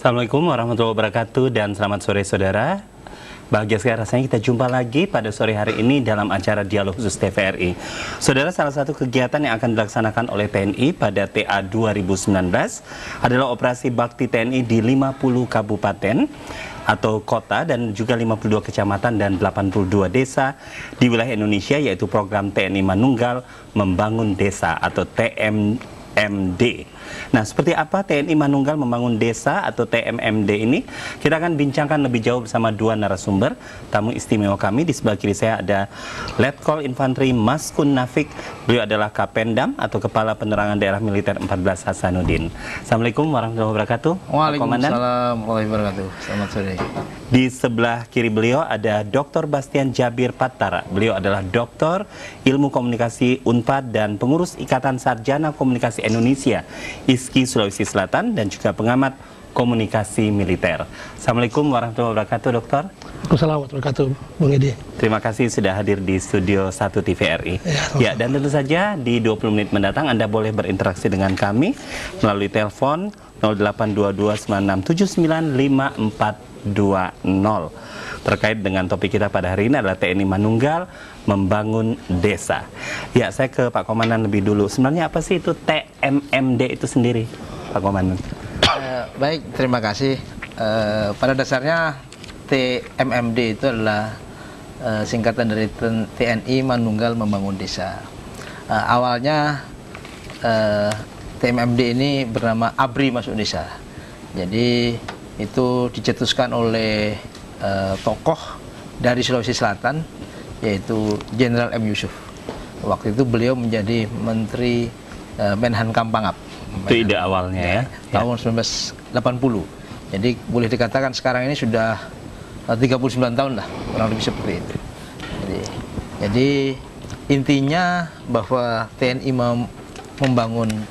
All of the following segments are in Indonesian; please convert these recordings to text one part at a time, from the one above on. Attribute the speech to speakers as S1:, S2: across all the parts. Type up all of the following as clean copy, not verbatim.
S1: Assalamualaikum warahmatullahi wabarakatuh dan selamat sore saudara. Bahagia sekali rasanya kita jumpa lagi pada sore hari ini dalam acara Dialog Khusus TVRI. Saudara, salah satu kegiatan yang akan dilaksanakan oleh TNI pada TA 2019 adalah operasi bakti TNI di 50 kabupaten atau kota dan juga 52 kecamatan dan 82 desa di wilayah Indonesia, yaitu program TNI Manunggal Membangun Desa atau TMMD. Nah, seperti apa TNI Manunggal Membangun Desa atau TMMD ini? Kita akan bincangkan lebih jauh bersama dua narasumber. Tamu istimewa kami, di sebelah kiri saya ada Letkol Infanteri Maskun Nafik. Beliau adalah Kapendam atau Kepala Penerangan Daerah Militer 14 Hasanuddin. Assalamualaikum warahmatullahi wabarakatuh.
S2: Waalaikumsalam warahmatullahi wabarakatuh. Selamat sore.
S1: Di sebelah kiri beliau ada Dr. Bastian Jabir Pattara. Beliau adalah Doktor Ilmu Komunikasi Unpad dan pengurus Ikatan Sarjana Komunikasi Indonesia ISKI Sulawesi Selatan dan juga pengamat komunikasi militer. Assalamualaikum warahmatullahi wabarakatuh, Dokter.
S3: Waalaikumsalam warahmatullahi wabarakatuh, Bung Edi.
S1: Terima kasih sudah hadir di Studio 1 TVRI. Ya, dan tentu saja di 20 menit mendatang Anda boleh berinteraksi dengan kami melalui telepon 082296795420. Terkait dengan topik kita pada hari ini adalah TNI Manunggal Membangun Desa. Ya, saya ke Pak Komandan lebih dulu. Sebenarnya apa sih itu TMMD itu sendiri, Pak Komandan?
S2: Baik, terima kasih. Pada dasarnya TMMD itu adalah singkatan dari TNI Manunggal Membangun Desa. Awalnya TMMD ini bernama ABRI Masuk Desa. Jadi itu dicetuskan oleh tokoh dari Sulawesi Selatan, yaitu Jenderal M. Yusuf. Waktu itu beliau menjadi Menteri Menhan Kampangap.
S1: Itu ide awalnya ya?
S2: Tahun 1980. Jadi boleh dikatakan sekarang ini sudah 39 tahun lah, kurang lebih seperti itu. Jadi intinya bahwa TNI membangun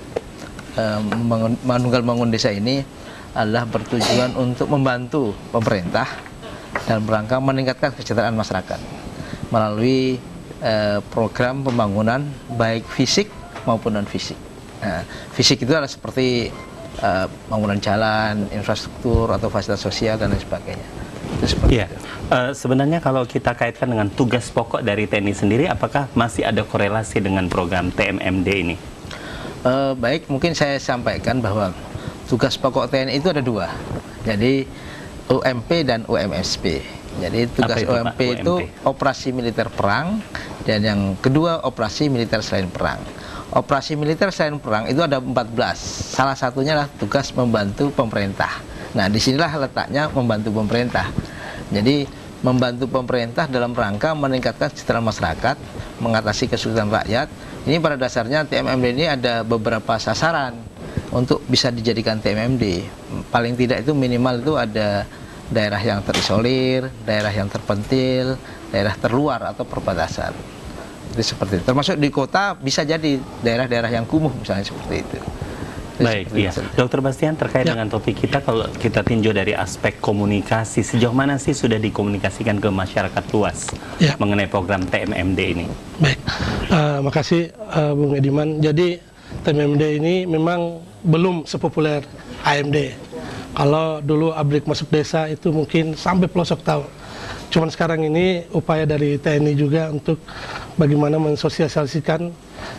S2: Manunggal Membangun Desa ini adalah bertujuan untuk membantu pemerintah dalam rangka meningkatkan kesejahteraan masyarakat melalui program pembangunan baik fisik maupun non fisik. Nah, fisik itu adalah seperti bangunan jalan, infrastruktur atau fasilitas sosial dan lain sebagainya. Itu seperti itu.
S1: Sebenarnya kalau kita kaitkan dengan tugas pokok dari TNI sendiri, apakah masih ada korelasi dengan program TMMD ini?
S2: Baik, mungkin saya sampaikan bahwa tugas pokok TNI itu ada dua. Jadi UMP dan UMSP. Jadi tugas UMP itu operasi militer perang, dan yang kedua operasi militer selain perang. Operasi militer selain perang itu ada 14. Salah satunya adalah tugas membantu pemerintah. Nah, disinilah letaknya membantu pemerintah. Jadi membantu pemerintah dalam rangka meningkatkan kesejahteraan masyarakat, mengatasi kesulitan rakyat. Ini pada dasarnya TMMD ini ada beberapa sasaran untuk bisa dijadikan TMMD. Paling tidak itu minimal itu ada daerah yang terisolir, daerah yang terpencil, daerah terluar atau perbatasan. Itu seperti itu. Termasuk di kota bisa jadi daerah-daerah yang kumuh misalnya seperti itu.
S1: Baik, iya. Dokter Bastian, terkait dengan topik kita, kalau kita tinjau dari aspek komunikasi, sejauh mana sih sudah dikomunikasikan ke masyarakat luas mengenai program TMMD ini?
S3: Baik, makasih Bung Ediman. Jadi TMMD ini memang belum sepopuler AMD. Kalau dulu ABRI Masuk Desa itu mungkin sampai pelosok tahu. Cuman sekarang ini upaya dari TNI juga untuk bagaimana mensosialisasikan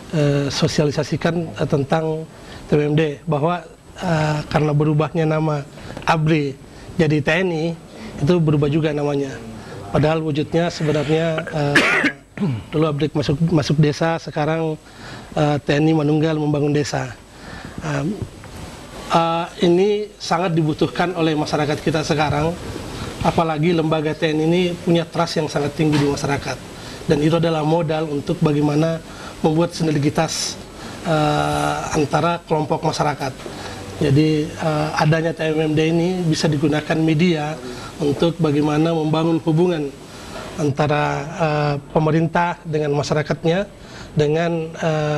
S3: tentang TMMD, bahwa karena berubahnya nama ABRI jadi TNI, itu berubah juga namanya. Padahal wujudnya sebenarnya dulu ABRI Masuk Desa, sekarang TNI Manunggal Membangun Desa. Ini sangat dibutuhkan oleh masyarakat kita sekarang, apalagi lembaga TNI ini punya trust yang sangat tinggi di masyarakat, dan itu adalah modal untuk bagaimana membuat sinergitas antara kelompok masyarakat. Jadi adanya TMMD ini bisa digunakan media untuk bagaimana membangun hubungan antara pemerintah dengan masyarakatnya, dengan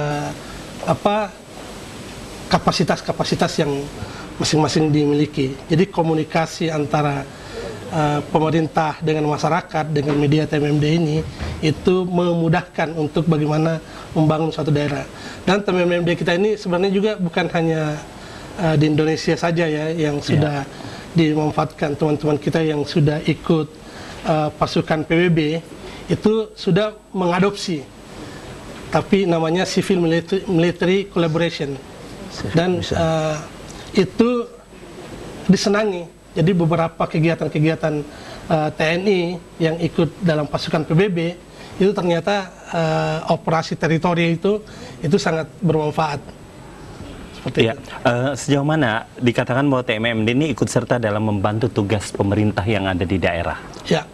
S3: kapasitas-kapasitas yang masing-masing dimiliki. Jadi komunikasi antara pemerintah dengan masyarakat dengan media TMMD ini itu memudahkan untuk bagaimana membangun suatu daerah. Dan TMMD kita ini sebenarnya juga bukan hanya di Indonesia saja ya yang sudah dimanfaatkan teman-teman kita yang sudah ikut pasukan PBB itu sudah mengadopsi, tapi namanya civil military collaboration, dan itu disenangi. Jadi beberapa kegiatan-kegiatan TNI yang ikut dalam pasukan PBB itu ternyata operasi teritori itu sangat bermanfaat. Seperti
S1: ya, sejauh mana dikatakan bahwa TMMD ini ikut serta dalam membantu tugas pemerintah yang ada di daerah?
S3: Ya,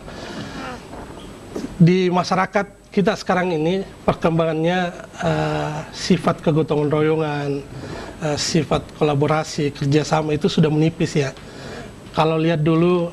S3: di masyarakat kita sekarang ini perkembangannya sifat kegotong royongan, sifat kolaborasi, kerjasama itu sudah menipis ya. Kalau lihat dulu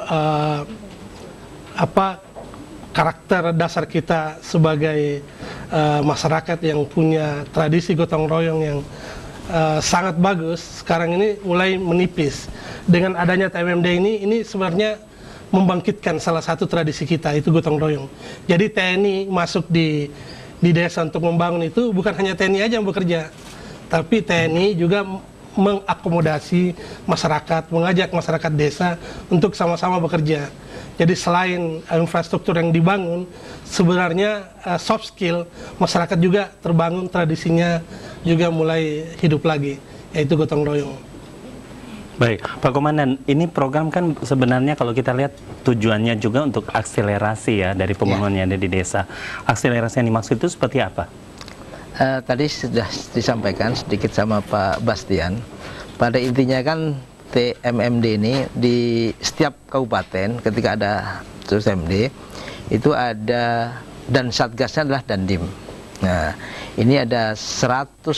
S3: karakter dasar kita sebagai masyarakat yang punya tradisi gotong royong yang sangat bagus, sekarang ini mulai menipis. Dengan adanya TMMD ini sebenarnya membangkitkan salah satu tradisi kita, itu gotong royong. Jadi TNI masuk di desa untuk membangun itu bukan hanya TNI aja yang bekerja, tapi TNI juga mengakomodasi masyarakat, mengajak masyarakat desa untuk sama-sama bekerja. Jadi selain infrastruktur yang dibangun, sebenarnya soft skill masyarakat juga terbangun, tradisinya juga mulai hidup lagi, yaitu gotong royong.
S1: Baik, Pak Komandan, ini program kan sebenarnya kalau kita lihat tujuannya juga untuk akselerasi ya dari pembangunan yang ada di desa. Akselerasi yang dimaksud itu seperti apa?
S2: Tadi sudah disampaikan sedikit sama Pak Bastian. Pada intinya kan TMMD ini di setiap kabupaten ketika ada TMMD itu ada, dan satgasnya adalah Dandim. Nah, ini ada 150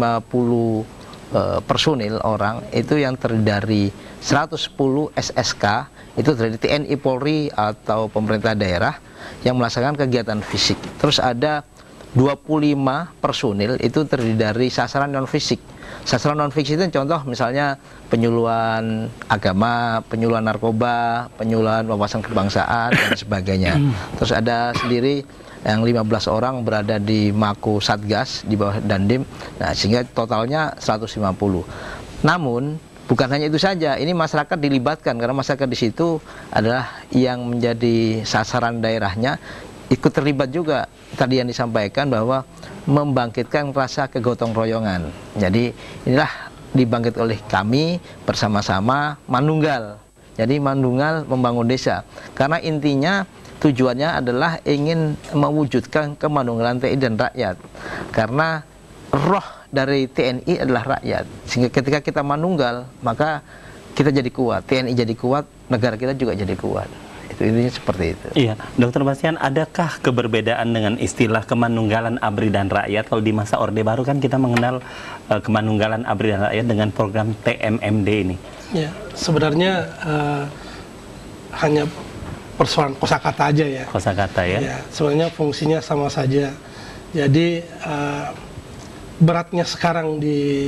S2: personil orang itu yang terdiri dari 110 SSK itu dari TNI Polri atau pemerintah daerah yang melaksanakan kegiatan fisik. Terus ada 25 personil itu terdiri dari sasaran non fisik. Sasaran non fisik itu contoh misalnya penyuluhan agama, penyuluhan narkoba, penyuluhan wawasan kebangsaan dan sebagainya. Terus ada sendiri yang 15 orang berada di Mako Satgas di bawah Dandim. Nah, sehingga totalnya 150. Namun bukan hanya itu saja, ini masyarakat dilibatkan karena masyarakat di situ adalah yang menjadi sasaran daerahnya, ikut terlibat juga. Tadi yang disampaikan bahwa membangkitkan rasa kegotong royongan. Jadi inilah dibangkit oleh kami bersama-sama Manunggal. Jadi Manunggal membangun desa. Karena intinya tujuannya adalah ingin mewujudkan kemanunggalan TNI dan rakyat. Karena roh dari TNI adalah rakyat. Sehingga ketika kita manunggal, maka kita jadi kuat. TNI jadi kuat, negara kita juga jadi kuat. Itu intinya seperti itu.
S1: Iya, Dr. Bastian, adakah keberbedaan dengan istilah kemanunggalan ABRI dan rakyat? Kalau di masa Orde Baru kan kita mengenal kemanunggalan ABRI dan rakyat dengan program TMMD ini.
S3: Ya, sebenarnya hanya persoalan kosakata aja ya.
S1: Kosakata ya?
S3: Ya, sebenarnya fungsinya sama saja. Jadi beratnya sekarang di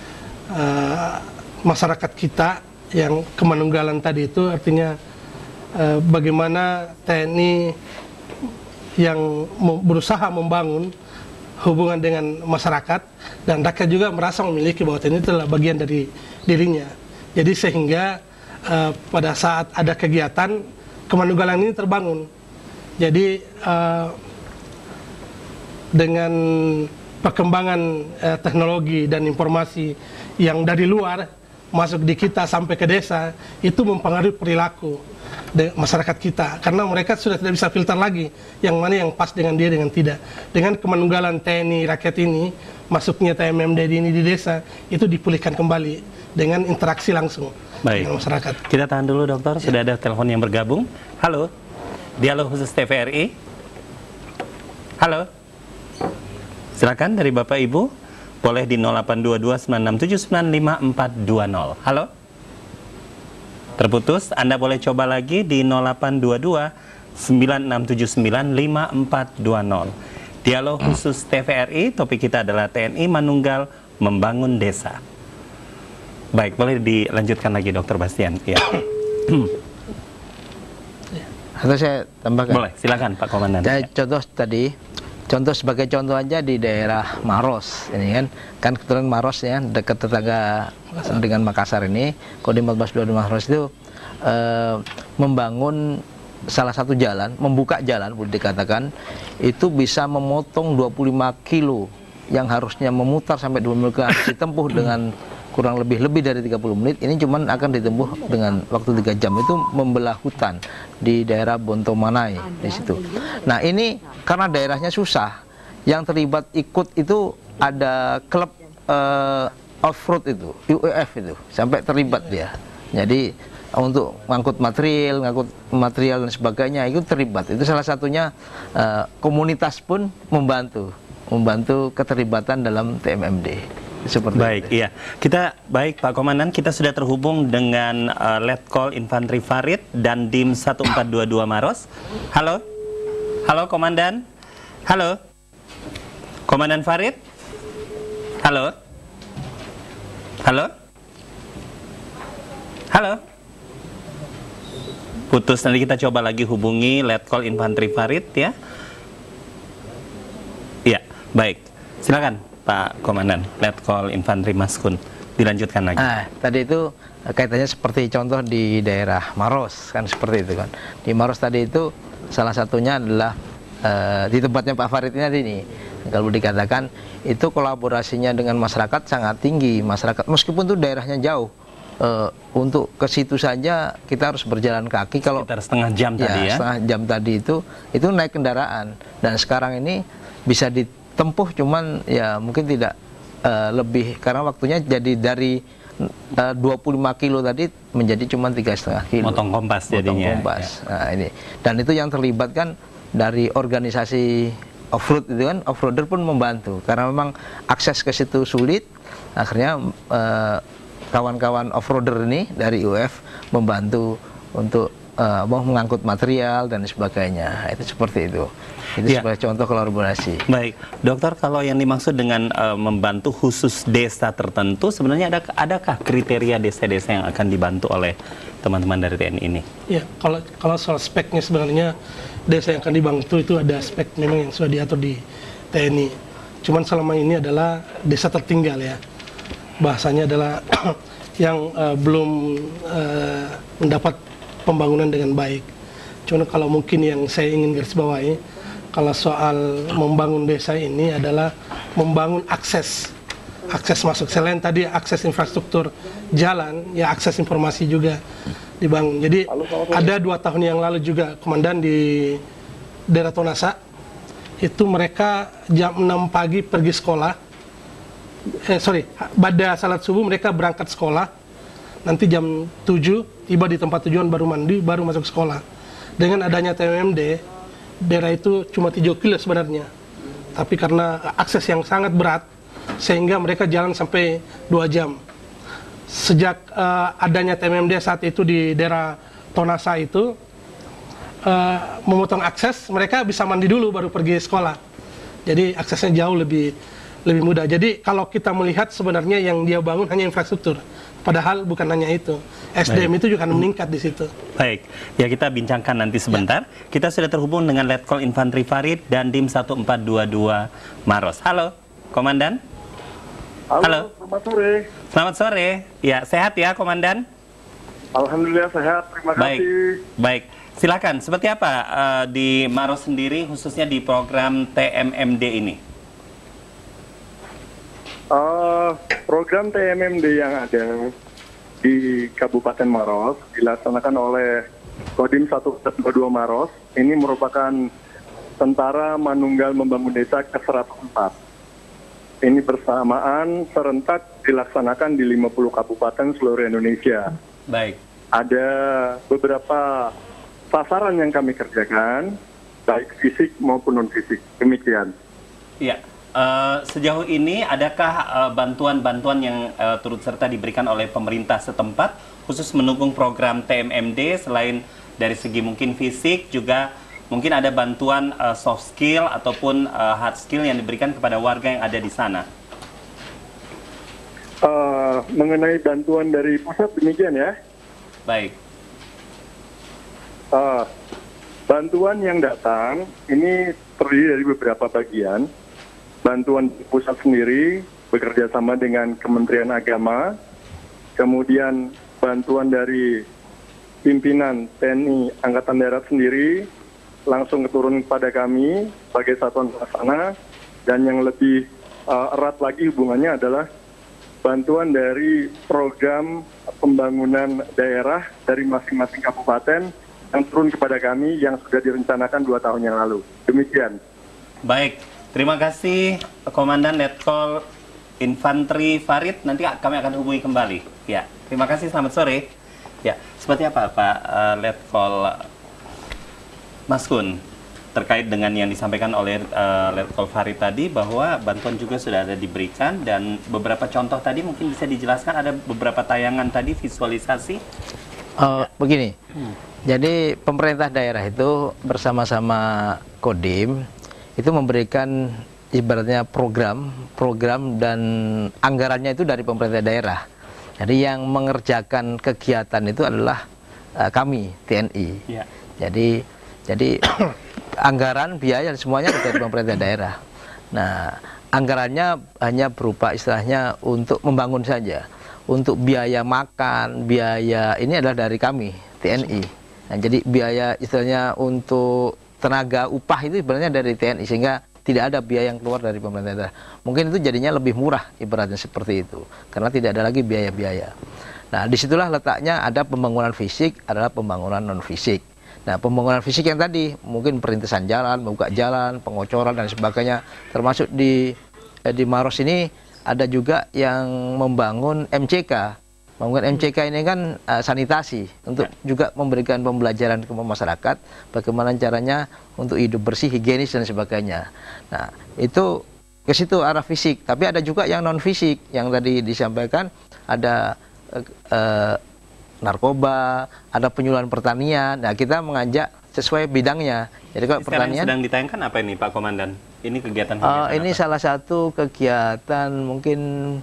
S3: masyarakat kita yang kemanunggalan tadi itu artinya bagaimana TNI yang berusaha membangun hubungan dengan masyarakat dan rakyat juga merasa memiliki bahwa TNI itu adalah bagian dari dirinya. Jadi sehingga pada saat ada kegiatan kemanunggalan ini terbangun. Jadi dengan perkembangan teknologi dan informasi yang dari luar masuk di kita sampai ke desa, itu mempengaruhi perilaku masyarakat kita, karena mereka sudah tidak bisa filter lagi yang mana yang pas dengan dia dengan tidak. Dengan kemanunggalan TNI rakyat ini, masuknya TMMD ini di desa, itu dipulihkan kembali dengan interaksi langsung dengan masyarakat.
S1: Kita tahan dulu dokter, sudah ada telepon yang bergabung. Halo, Dialog Khusus TVRI. Halo, silakan dari Bapak Ibu, boleh di 082296795420. Halo, terputus. Anda boleh coba lagi di 082296795420. Dialog Khusus TVRI, topik kita adalah TNI Manunggal Membangun Desa. Baik, boleh dilanjutkan lagi Dr. Bastian. Ya.
S2: Atau saya tambahkan?
S1: Boleh, silakan Pak Komandan.
S2: Contoh tadi, sebagai contoh aja di daerah Maros ini kan kebetulan Maros ya dekat tetangga dengan Makassar ini, Kodim 1422 Maros itu membangun salah satu jalan, membuka jalan boleh dikatakan, itu bisa memotong 25 kilo yang harusnya memutar sampai 20 kilo ditempuh dengan kurang lebih dari 30 menit, ini cuman akan ditempuh dengan waktu 3 jam. Itu membelah hutan di daerah Bontomanai di situ. Nah, ini karena daerahnya susah, yang terlibat ikut itu ada klub off-road itu, UEF itu, sampai terlibat dia. Jadi untuk ngangkut material dan sebagainya itu terlibat. Itu salah satunya, komunitas pun membantu keterlibatan dalam TMMD. Seperti
S1: baik,
S2: itu.
S1: iya. Baik Pak Komandan, kita sudah terhubung dengan Letkol Infantri Farid dan Dim 1422 Maros. Halo, halo Komandan, halo, Komandan Farid, halo, halo, halo. Putus, nanti kita coba lagi hubungi Letkol Infantri Farid ya. Iya, baik. Silakan Pak Komandan, Letkol Infantri Maskun. Dilanjutkan lagi.
S2: Tadi itu kaitannya seperti contoh di daerah Maros, kan seperti itu kan. Di Maros tadi itu salah satunya adalah di tempatnya Pak Farid ini. Kalau dikatakan itu kolaborasinya dengan masyarakat sangat tinggi. Masyarakat meskipun itu daerahnya jauh, untuk ke situ saja kita harus berjalan kaki. Kalau
S1: sekitar setengah jam tadi ya.
S2: Setengah jam tadi itu naik kendaraan, dan sekarang ini bisa ditempuh cuman ya mungkin tidak lebih, karena waktunya jadi dari 25 kilo tadi menjadi cuma 3,5 kilo.
S1: Motong kompas jadinya.
S2: Kompas. Ya. Nah, ini. Dan itu yang terlibat kan dari organisasi off-road itu kan, off-roader pun membantu karena memang akses ke situ sulit. Akhirnya kawan-kawan off-roader ini dari UF membantu untuk mengangkut material dan sebagainya. Itu seperti itu. Itu sebagai contoh kolaborasi.
S1: Baik, dokter, kalau yang dimaksud dengan membantu khusus desa tertentu, sebenarnya adakah kriteria desa-desa yang akan dibantu oleh teman-teman dari TNI ini?
S3: Ya, kalau soal speknya sebenarnya desa yang akan dibantu itu ada spek memang yang sudah diatur di TNI. Cuman selama ini adalah desa tertinggal ya. Bahasanya adalah yang belum mendapat pembangunan dengan baik. Cuman kalau mungkin yang saya ingin garis bawahi, kalau soal membangun desa ini adalah membangun akses masuk. Selain tadi akses infrastruktur jalan, ya akses informasi juga dibangun. Jadi ada 2 tahun yang lalu juga Komandan di daerah Tonasa, itu mereka jam 6 pagi pergi sekolah. Pada salat subuh mereka berangkat sekolah, nanti jam 7 tiba di tempat tujuan, baru mandi, baru masuk sekolah. Dengan adanya TMMD, daerah itu cuma 3 kilo sebenarnya, tapi karena akses yang sangat berat, sehingga mereka jalan sampai 2 jam. Sejak adanya TMMD saat itu di daerah Tonasa itu, memotong akses, mereka bisa mandi dulu baru pergi sekolah. Jadi aksesnya jauh lebih mudah. Jadi kalau kita melihat sebenarnya yang dia bangun hanya infrastruktur, padahal bukan hanya itu. SDM itu juga akan meningkat di situ. Baik,
S1: ya kita bincangkan nanti sebentar. Ya. Kita sudah terhubung dengan Letkol Infantri Farid dan Dim 1422 Maros. Halo, Komandan.
S4: Halo, selamat sore.
S1: Selamat sore. Ya, sehat ya, Komandan?
S4: Alhamdulillah sehat, terima kasih.
S1: Baik. Silakan, seperti apa di Maros sendiri, khususnya di program TMMD ini?
S4: Program TMMD yang ada di Kabupaten Maros dilaksanakan oleh Kodim 1422 Maros. Ini merupakan Tentara Manunggal Membangun Desa ke-104. Ini bersamaan serentak dilaksanakan di 50 kabupaten seluruh Indonesia.
S1: Baik.
S4: Ada beberapa sasaran yang kami kerjakan, baik fisik maupun non-fisik. Demikian.
S1: Iya. Sejauh ini adakah bantuan-bantuan yang turut serta diberikan oleh pemerintah setempat khusus mendukung program TMMD, selain dari segi mungkin fisik, juga mungkin ada bantuan soft skill ataupun hard skill yang diberikan kepada warga yang ada di sana?
S4: Mengenai bantuan dari pusat demikian ya.
S1: Baik.
S4: Bantuan yang datang ini terdiri dari beberapa bagian. Bantuan pusat sendiri bekerja sama dengan Kementerian Agama, kemudian bantuan dari pimpinan TNI Angkatan Darat sendiri langsung turun kepada kami sebagai satuan pelaksana, dan yang lebih erat lagi hubungannya adalah bantuan dari program pembangunan daerah dari masing-masing kabupaten yang turun kepada kami yang sudah direncanakan 2 tahun yang lalu. Demikian.
S1: Baik, terima kasih Komandan Letkol Infantri Farid. Nanti kami akan hubungi kembali. Ya, terima kasih. Selamat sore. Ya, seperti apa Pak Letkol Maskun terkait dengan yang disampaikan oleh Letkol Farid tadi, bahwa bantuan juga sudah ada diberikan, dan beberapa contoh tadi mungkin bisa dijelaskan, ada beberapa tayangan tadi visualisasi.
S2: Begini, jadi pemerintah daerah itu bersama-sama Kodim itu memberikan ibaratnya program dan anggarannya itu dari pemerintah daerah. Jadi yang mengerjakan kegiatan itu adalah kami TNI.
S1: Ya.
S2: Jadi anggaran, biaya semuanya dari pemerintah daerah. Nah, anggarannya hanya berupa istilahnya untuk membangun saja. Untuk biaya makan, biaya ini adalah dari kami TNI. Nah, jadi biaya istilahnya untuk tenaga upah itu sebenarnya dari TNI, sehingga tidak ada biaya yang keluar dari pemerintah daerah. Mungkin itu jadinya lebih murah ibaratnya seperti itu, karena tidak ada lagi biaya-biaya. Nah, disitulah letaknya ada pembangunan fisik, adalah pembangunan non fisik. Nah, pembangunan fisik yang tadi mungkin perintisan jalan, membuka jalan, pengocoran dan sebagainya, termasuk di Maros ini ada juga yang membangun MCK. Membangun MCK ini kan sanitasi, untuk juga memberikan pembelajaran ke masyarakat bagaimana caranya untuk hidup bersih, higienis dan sebagainya. Nah, itu ke situ arah fisik. Tapi ada juga yang non fisik yang tadi disampaikan, ada narkoba, ada penyuluhan pertanian. Nah, kita mengajak sesuai bidangnya. Jadi kalau pertanian
S1: sedang ditayangkan apa ini Pak Komandan? Ini kegiatan
S2: ini
S1: apa?
S2: salah satu kegiatan mungkin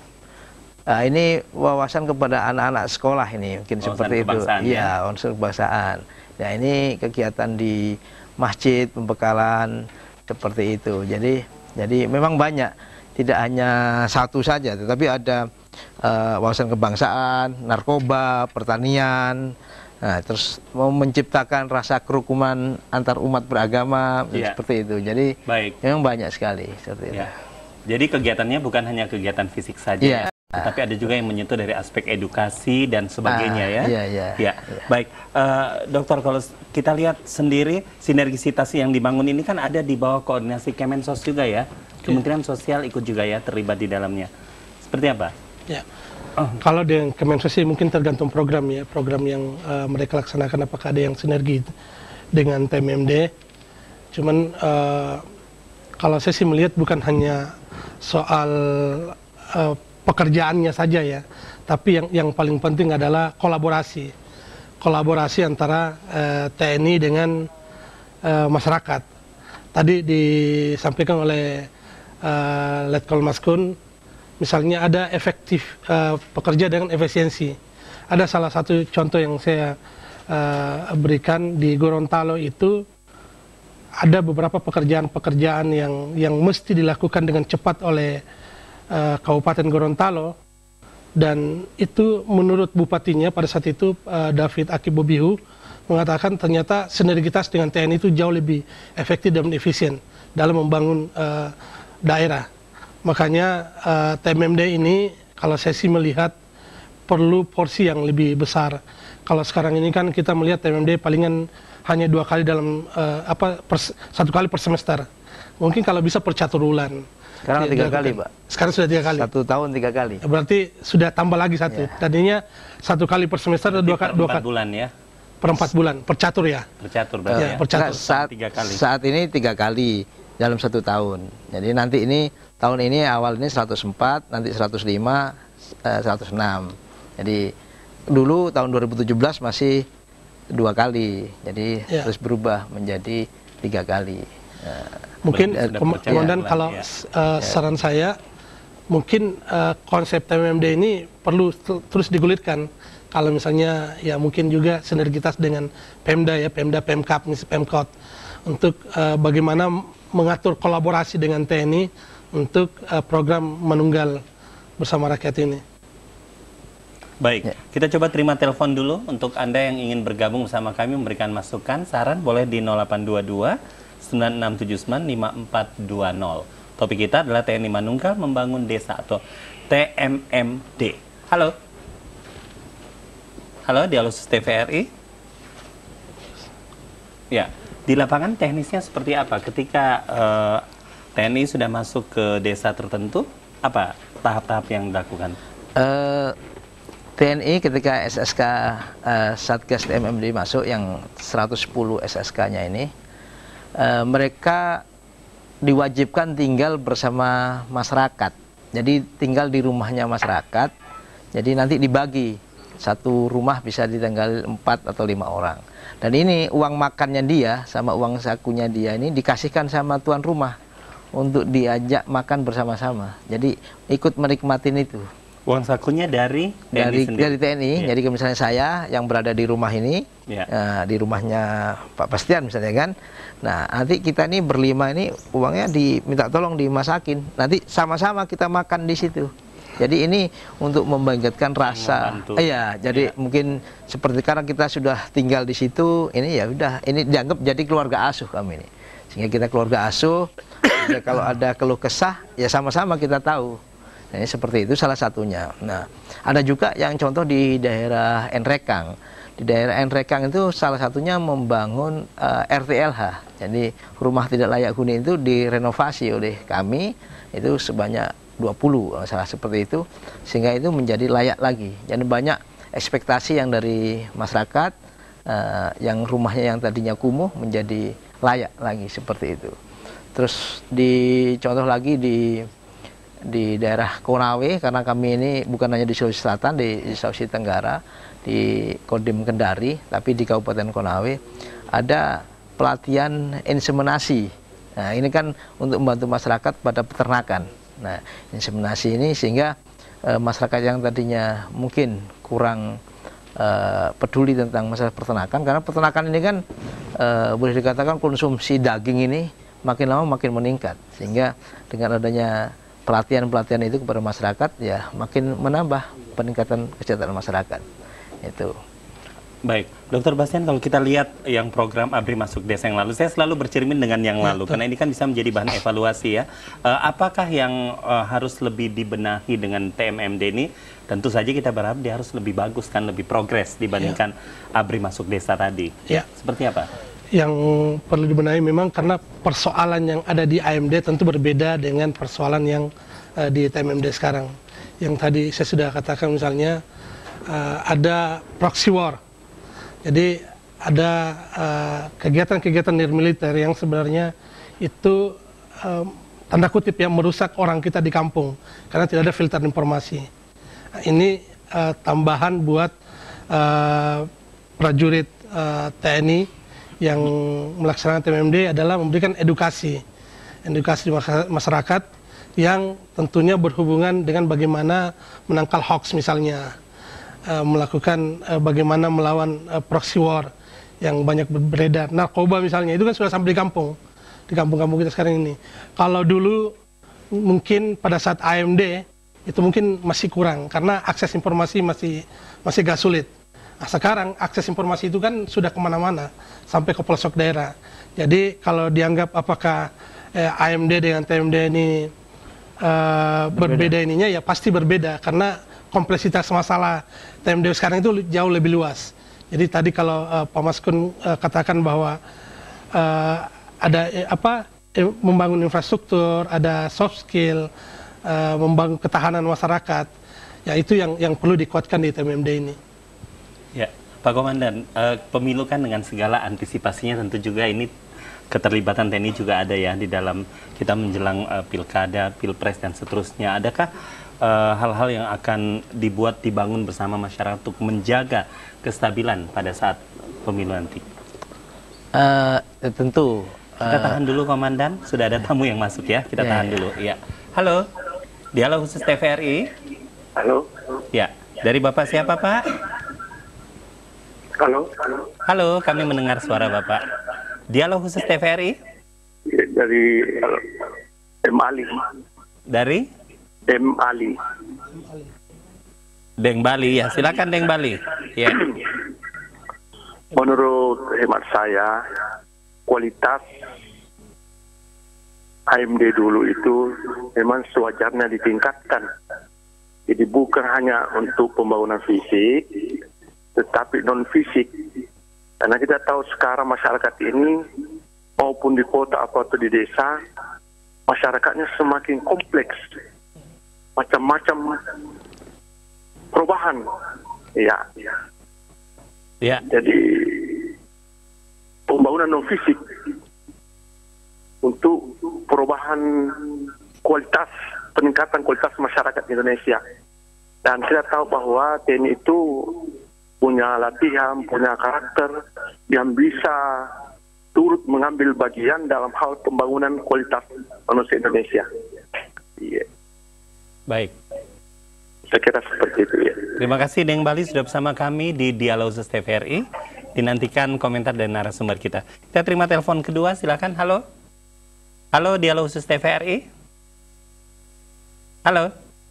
S2: ini wawasan kepada anak-anak sekolah ini mungkin seperti itu. Iya, unsur kebangsaan. Nah, ini kegiatan di masjid, pembekalan seperti itu. Jadi memang banyak, tidak hanya satu saja, tetapi ada wawasan kebangsaan, narkoba, pertanian. Nah, terus mau menciptakan rasa kerukunan antar umat beragama, seperti itu. Jadi memang banyak sekali seperti itu.
S1: Jadi kegiatannya bukan hanya kegiatan fisik saja, tapi ada juga yang menyentuh dari aspek edukasi dan sebagainya ya. Baik, Dokter, kalau kita lihat sendiri sinergisitas yang dibangun ini kan ada di bawah koordinasi Kemensos juga ya. Kementerian Sosial ikut juga ya, terlibat di dalamnya. Seperti apa?
S3: Ya. Kalau dengan Kemensos mungkin tergantung program ya, program yang mereka laksanakan, apakah ada yang sinergi dengan TMMD. Cuman kalau saya sih melihat bukan hanya soal pekerjaannya saja ya, tapi yang paling penting adalah kolaborasi antara TNI dengan masyarakat. Tadi disampaikan oleh Letkol Maskun, misalnya ada efektif pekerja dengan efisiensi. Ada salah satu contoh yang saya berikan di Gorontalo itu, ada beberapa pekerjaan-pekerjaan yang mesti dilakukan dengan cepat oleh Kabupaten Gorontalo, dan itu menurut bupatinya pada saat itu David Akibobihu mengatakan ternyata sinergitas dengan TNI itu jauh lebih efektif dan efisien dalam membangun daerah. Makanya TMMD ini kalau saya sih melihat perlu porsi yang lebih besar. Kalau sekarang ini kan kita melihat TMMD palingan hanya 2 kali dalam 1 kali per semester. Mungkin kalau bisa per catur bulan.
S2: Sekarang 3 kali, Pak.
S3: Sekarang sudah 3 kali.
S2: 1 tahun 3 kali.
S3: Berarti sudah tambah lagi 1. Tadinya 1 kali per semester, 2 kali.
S1: 4 bulan ya.
S3: Per 4 bulan, per catur ya.
S1: Per catur berarti ya.
S3: Per catur.
S2: Saat ini 3 kali dalam 1 tahun. Jadi nanti ini tahun ini awal ini 104, nanti 105, 106. Jadi dulu tahun 2017 masih 2 kali. Jadi terus berubah menjadi 3 kali.
S3: Mungkin Komandan kalau saran saya, mungkin konsep TMMD ini perlu terus digulirkan. Kalau misalnya ya mungkin juga sinergitas dengan Pemda ya, Pemda, Pemkap, Pemkot, untuk bagaimana mengatur kolaborasi dengan TNI untuk program menunggal bersama rakyat ini.
S1: Baik, kita coba terima telepon dulu untuk Anda yang ingin bergabung bersama kami memberikan masukan, saran boleh di 0822 9679 5420. Topik kita adalah TNI Manunggal Membangun Desa atau TMMD. Halo. Halo, Dialog TVRI. Ya, di lapangan teknisnya seperti apa? Ketika TNI sudah masuk ke desa tertentu, apa tahap-tahap yang dilakukan?
S2: TNI ketika SSK Satgas TMMD masuk yang 110 SSK-nya ini, mereka diwajibkan tinggal bersama masyarakat. Jadi tinggal di rumahnya masyarakat. Jadi nanti dibagi, satu rumah bisa ditinggal 4 atau 5 orang. Dan ini uang makannya dia sama uang sakunya dia ini dikasihkan sama tuan rumah untuk diajak makan bersama-sama. Jadi ikut menikmatin itu.
S1: Uang sakunya dari TNI sendiri?
S2: Dari TNI.
S1: Yeah.
S2: Jadi misalnya saya yang berada di rumah ini, di rumahnya Pak Bastian misalnya kan. Nah, nanti kita ini berlima ini uangnya diminta tolong dimasakin. Nanti sama-sama kita makan di situ. Jadi ini untuk membangkitkan rasa. Iya, jadi mungkin seperti karena kita sudah tinggal di situ, ini ya udah, ini dianggap jadi keluarga asuh kami ini. Sehingga kita keluarga asuh, ya kalau ada keluh kesah, ya sama-sama kita tahu. Nah, ini seperti itu salah satunya. Nah, ada juga yang contoh di daerah Enrekang. Di daerah Enrekang itu salah satunya membangun RTLH. Jadi rumah tidak layak huni itu direnovasi oleh kami itu sebanyak 20, salah seperti itu, sehingga itu menjadi layak lagi. Jadi banyak ekspektasi yang dari masyarakat yang rumahnya yang tadinya kumuh menjadi layak lagi seperti itu. Terus contoh lagi di daerah Konawe, karena kami ini bukan hanya di Sulawesi Selatan, di Sulawesi Tenggara, di Kodim Kendari, tapi di Kabupaten Konawe ada pelatihan inseminasi. Nah, ini kan untuk membantu masyarakat pada peternakan. Nah, inseminasi ini sehingga masyarakat yang tadinya mungkin kurang peduli tentang masalah peternakan, karena peternakan ini kan boleh dikatakan konsumsi daging ini makin lama makin meningkat, sehingga dengan adanya pelatihan-pelatihan itu kepada masyarakat ya makin menambah peningkatan kesejahteraan masyarakat itu.
S1: Baik, Dr. Bastian, kalau kita lihat yang program ABRI Masuk Desa yang lalu, saya selalu bercermin dengan yang lalu karena ini kan bisa menjadi bahan evaluasi ya. Apakah yang harus lebih dibenahi dengan TMMD ini? Tentu saja kita berharap dia harus lebih bagus kan, lebih progres dibandingkan ABRI Masuk Desa tadi.
S3: Ya.
S1: Seperti apa?
S3: Yang perlu dibenahi memang karena persoalan yang ada di AMD tentu berbeda dengan persoalan yang di TMMD sekarang. Yang tadi saya sudah katakan misalnya ada proxy war. Jadi ada kegiatan-kegiatan militer yang sebenarnya itu tanda kutip yang merusak orang kita di kampung karena tidak ada filter informasi. Nah, ini tambahan buat prajurit TNI yang melaksanakan TMMD adalah memberikan edukasi masyarakat yang tentunya berhubungan dengan bagaimana menangkal hoax misalnya, melakukan bagaimana melawan proxy war yang banyak beredar, narkoba misalnya, itu kan sudah sampai di kampung-kampung kita sekarang ini. Kalau dulu mungkin pada saat AMD itu mungkin masih kurang karena akses informasi masih agak sulit. Nah, sekarang akses informasi itu kan sudah kemana-mana sampai ke pelosok daerah. Jadi kalau dianggap apakah AMD dengan TMD ini berbeda ininya, ya pasti berbeda karena kompleksitas masalah TMD sekarang itu jauh lebih luas. Jadi tadi kalau Pak Maskun katakan bahwa ada membangun infrastruktur, ada soft skill, membangun ketahanan masyarakat, ya itu yang perlu dikuatkan di TMMD ini.
S1: Ya, Pak Komandan, pemilu kan dengan segala antisipasinya tentu juga ini keterlibatan TNI juga ada ya di dalam kita menjelang pilkada, pilpres dan seterusnya. Adakah hal-hal yang akan dibangun bersama masyarakat untuk menjaga kestabilan pada saat pemilu nanti?
S2: Tentu.
S1: Kita tahan dulu Komandan, sudah ada tamu yang masuk ya, kita tahan dulu. Ya. Halo, Dialog Khusus TVRI.
S5: Halo.
S1: Ya, dari Bapak siapa Pak?
S5: Halo.
S1: Halo, kami mendengar suara Bapak. Dialog Khusus TVRI?
S5: Dari M. Ali.
S1: Dari?
S5: M. Ali.
S1: Deng Bali ya, silakan Deng Bali. Ya.
S5: Menurut hemat saya, kualitas AMD dulu itu memang sewajarnya ditingkatkan. Jadi bukan hanya untuk pembangunan fisik, tetapi non-fisik. Karena kita tahu sekarang masyarakat ini, maupun di kota atau di desa, masyarakatnya semakin kompleks. Macam-macam perubahan. Ya. Jadi pembangunan non-fisik untuk perubahan kualitas, peningkatan kualitas masyarakat Indonesia. Dan kita tahu bahwa TNI itu punya latihan, punya karakter yang bisa turut mengambil bagian dalam hal pembangunan kualitas manusia Indonesia. Iya.
S1: Baik.
S5: Saya kira seperti itu ya.
S1: Terima kasih Deng Bali sudah bersama kami di Dialog Khusus TVRI. Dinantikan komentar dari narasumber kita. Kita terima telepon kedua, silakan. Halo. Halo Dialog Khusus TVRI. Halo.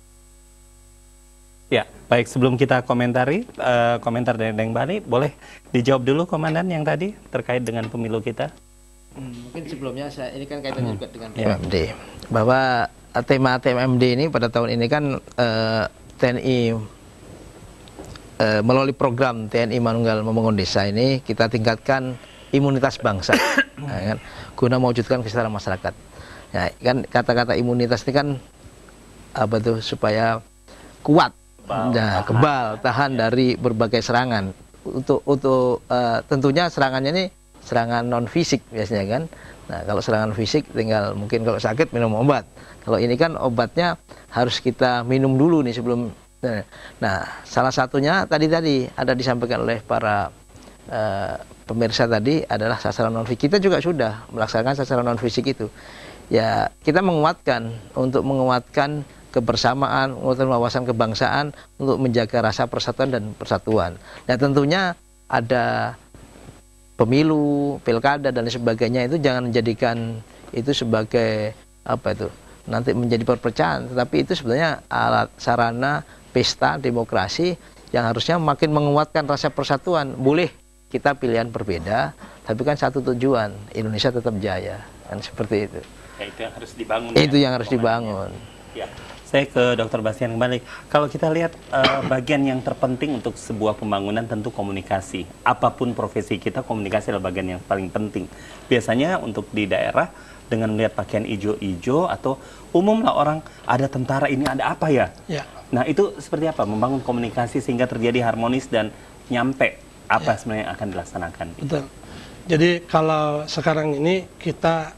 S1: Ya, baik, sebelum kita komentari komentar dari Deng Bali, boleh dijawab dulu Komandan yang tadi terkait dengan pemilu kita.
S2: Mungkin sebelumnya ini kan kaitannya juga dengan TMMD. Bahwa tema TMMD ini pada tahun ini kan TNI melalui program TNI Manunggal Membangun Desa ini kita tingkatkan imunitas bangsa, ya kan, guna mewujudkan kesejahteraan masyarakat. Ya, kan kata-kata imunitas ini kan apa tuh supaya kuat, kebal, tahan dari berbagai serangan. Untuk tentunya serangannya ini serangan non fisik biasanya kan. Nah, kalau serangan fisik tinggal mungkin kalau sakit minum obat. Kalau ini kan obatnya harus kita minum dulu nih sebelum. Nah, salah satunya tadi ada disampaikan oleh para pemirsa tadi adalah sasaran non fisik. Kita juga sudah melaksanakan sasaran non fisik itu. Ya, kita menguatkan kebersamaan, menguatkan wawasan kebangsaan untuk menjaga rasa persatuan dan persatuan. Nah, tentunya ada pemilu, pilkada dan sebagainya itu jangan menjadikan itu sebagai apa itu nanti menjadi perpecahan, tetapi itu sebenarnya alat sarana pesta demokrasi yang harusnya makin menguatkan rasa persatuan. Boleh kita pilihan berbeda, tapi kan satu tujuan, Indonesia tetap jaya, kan seperti itu.
S1: Ya, itu yang harus dibangun.
S2: Itu yang harus dibangun.
S1: Ya. Saya ke Dr. Bastian kembali. Kalau kita lihat bagian yang terpenting untuk sebuah pembangunan tentu komunikasi. Apapun profesi kita, komunikasi adalah bagian yang paling penting. Biasanya untuk di daerah dengan melihat pakaian ijo-ijo atau umumlah orang ada tentara ini ada apa ya? Ya. Nah, itu seperti apa membangun komunikasi sehingga terjadi harmonis dan nyampe apa sebenarnya yang akan dilaksanakan?
S3: Betul. Jadi kalau sekarang ini kita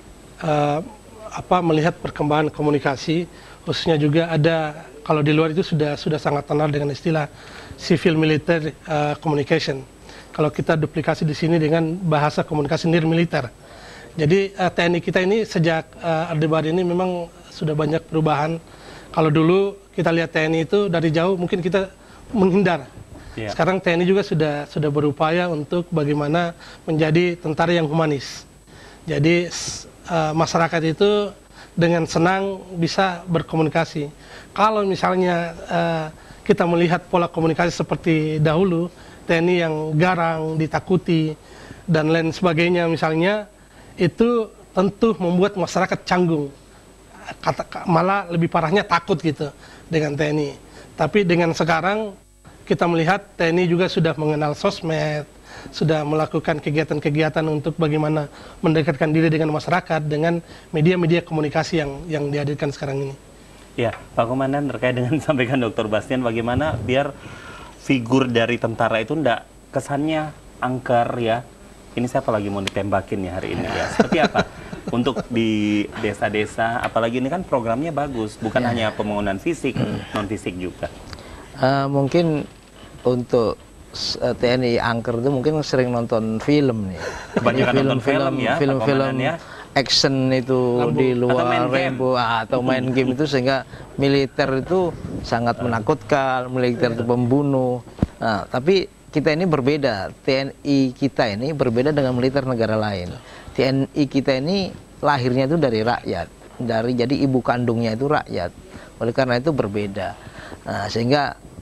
S3: melihat perkembangan komunikasi, khususnya juga ada kalau di luar itu sudah sangat kenal dengan istilah civil military communication. Kalau kita duplikasi di sini dengan bahasa komunikasi nir militer. Jadi TNI kita ini sejak Orde Baru ini memang sudah banyak perubahan. Kalau dulu kita lihat TNI itu dari jauh mungkin kita menghindar. Yeah. Sekarang TNI juga sudah berupaya untuk bagaimana menjadi tentara yang humanis. Jadi masyarakat itu dengan senang bisa berkomunikasi. Kalau misalnya kita melihat pola komunikasi seperti dahulu, TNI yang garang, ditakuti, dan lain sebagainya misalnya, itu tentu membuat masyarakat canggung. Malah lebih parahnya takut gitu dengan TNI. Tapi dengan sekarang kita melihat TNI juga sudah mengenal sosmed, sudah melakukan kegiatan-kegiatan untuk bagaimana mendekatkan diri dengan masyarakat dengan media-media komunikasi yang dihadirkan sekarang ini.
S1: Ya, Pak Komandan, terkait dengan sampaikan Dr. Bastian, bagaimana biar figur dari tentara itu enggak kesannya angker ya? Ini siapa lagi mau ditembakin ya hari ini ya? Seperti apa? Untuk di desa-desa, apalagi ini kan programnya bagus, bukan hanya pembangunan fisik, non-fisik juga.
S2: Mungkin untuk TNI angker itu mungkin sering nonton film nih.
S1: Kebanyakan nonton film ya,
S2: film-film action itu Rambo. Di luar Rambo atau main game itu sehingga militer itu sangat menakutkan, militer itu pembunuh. Nah, tapi kita ini berbeda, TNI kita ini berbeda dengan militer negara lain. TNI kita ini lahirnya itu dari rakyat, jadi ibu kandungnya itu rakyat. Oleh karena itu berbeda. Nah, sehingga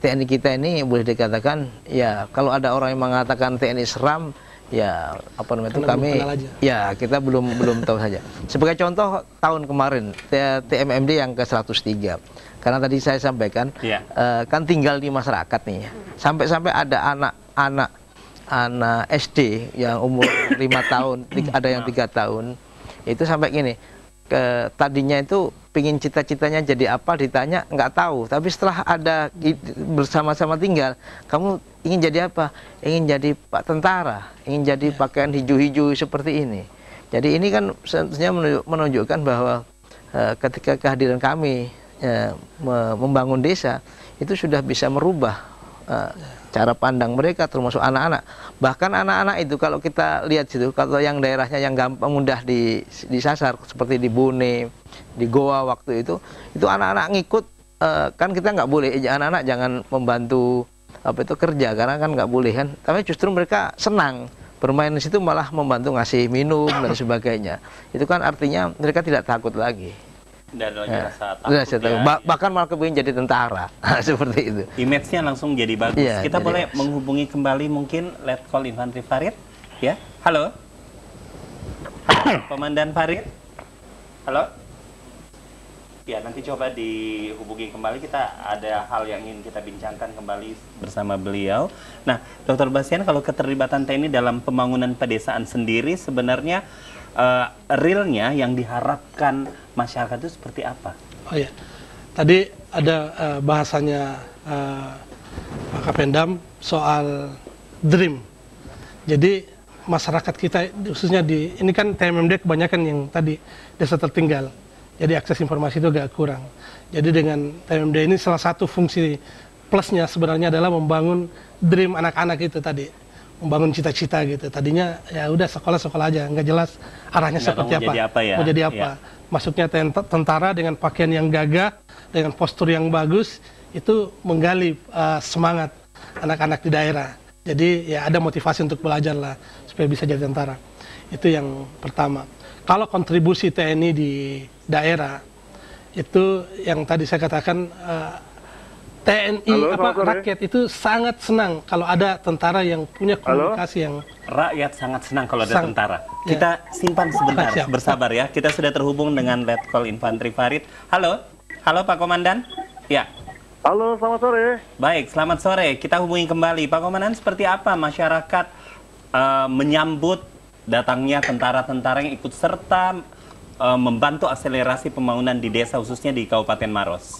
S2: TNI kita ini boleh dikatakan ya, kalau ada orang yang mengatakan TNI seram, ya apa namanya itu, kami ya kita belum tahu saja. Sebagai contoh, tahun kemarin TMMD yang ke 103, karena tadi saya sampaikan kan tinggal di masyarakat nih, sampai ada anak SD yang umur 5 tahun, ada yang 3 tahun, itu sampai gini, tadinya itu pingin cita-citanya jadi apa, ditanya nggak tahu, tapi setelah ada bersama-sama tinggal, kamu ingin jadi apa? Ingin jadi Pak Tentara, ingin jadi pakaian hijau-hijau seperti ini. Jadi ini kan sebenarnya menunjukkan bahwa ketika kehadiran kami membangun desa, itu sudah bisa merubah cara pandang mereka, termasuk anak-anak. Bahkan anak-anak itu kalau kita lihat situ, kalau yang daerahnya yang gampang mudah disasar seperti di Bone, di Goa waktu itu anak-anak ngikut, kan kita nggak boleh anak-anak jangan membantu apa itu kerja, karena kan nggak boleh kan. Tapi justru mereka senang bermain di situ, malah membantu ngasih minum dan sebagainya. Itu kan artinya mereka tidak takut lagi.
S1: Dan rasa takut ya.
S2: Bahkan malah kepingin jadi tentara. Seperti itu.
S1: Image-nya langsung jadi bagus.
S2: Ya,
S1: kita boleh menghubungi kembali mungkin Letkol Infantri Farid, ya. Halo. Komandan Farid. Halo. Ya, nanti coba dihubungi kembali, kita ada hal yang ingin kita bincangkan kembali bersama beliau. Nah, Dr. Bastian, kalau keterlibatan TNI dalam pembangunan pedesaan sendiri sebenarnya realnya yang diharapkan masyarakat itu seperti apa? Oh ya,
S3: tadi ada bahasanya Pak Kapendam soal dream. Jadi masyarakat kita khususnya ini kan TMMD kebanyakan yang tadi desa tertinggal. Jadi akses informasi itu agak kurang. Jadi dengan TMMD ini salah satu fungsi plusnya sebenarnya adalah membangun dream anak-anak itu tadi. Membangun cita-cita gitu. Tadinya ya udah sekolah-sekolah aja, nggak jelas arahnya seperti apa. Mau jadi apa. Masuknya tentara dengan pakaian yang gagah, dengan postur yang bagus, itu menggali semangat anak-anak di daerah. Jadi ya ada motivasi untuk belajar lah, supaya bisa jadi tentara. Itu yang pertama. Kalau kontribusi TNI di daerah, itu yang tadi saya katakan, TNI rakyat itu sangat senang kalau ada tentara yang punya komunikasi yang...
S1: Rakyat sangat senang kalau ada tentara. Kita simpan sebentar, bersabar ya. Kita sudah terhubung dengan Letkol Infantri Farid. Halo, halo Pak Komandan. Ya.
S4: Halo, selamat sore.
S1: Baik, selamat sore. Kita hubungi kembali. Pak Komandan, seperti apa masyarakat menyambut datangnya tentara-tentara yang ikut serta membantu akselerasi pembangunan di desa, khususnya di Kabupaten Maros?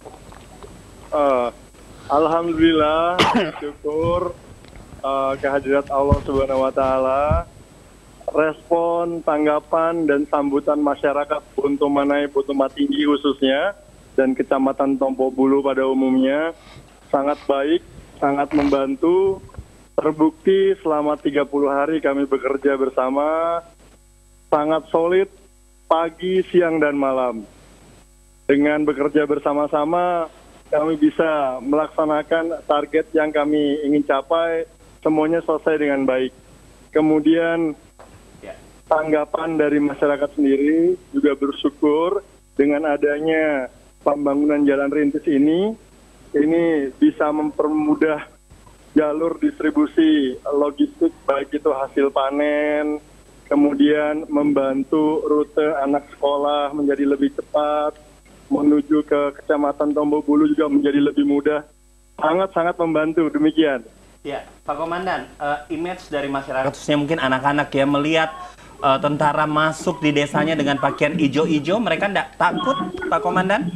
S4: Alhamdulillah, syukur kehadirat Allah Subhanahu wa Ta'ala. Respon, tanggapan, dan sambutan masyarakat Buntu Manai, Buntu Matinggi khususnya, dan Kecamatan Tompo Bulu pada umumnya sangat baik, sangat membantu. Terbukti selama 30 hari kami bekerja bersama, sangat solid pagi, siang, dan malam. Dengan bekerja bersama-sama, kami bisa melaksanakan target yang kami ingin capai, semuanya selesai dengan baik. Kemudian tanggapan dari masyarakat sendiri juga bersyukur dengan adanya pembangunan jalan rintis ini bisa mempermudah jalur distribusi logistik, baik itu hasil panen, kemudian membantu rute anak sekolah menjadi lebih cepat, menuju ke Kecamatan Tompo Bulu juga menjadi lebih mudah. Sangat-sangat membantu, demikian.
S1: Ya, Pak Komandan, image dari masyarakat, khususnya mungkin anak-anak ya, melihat tentara masuk di desanya dengan pakaian hijau-hijau, mereka tidak takut, Pak Komandan?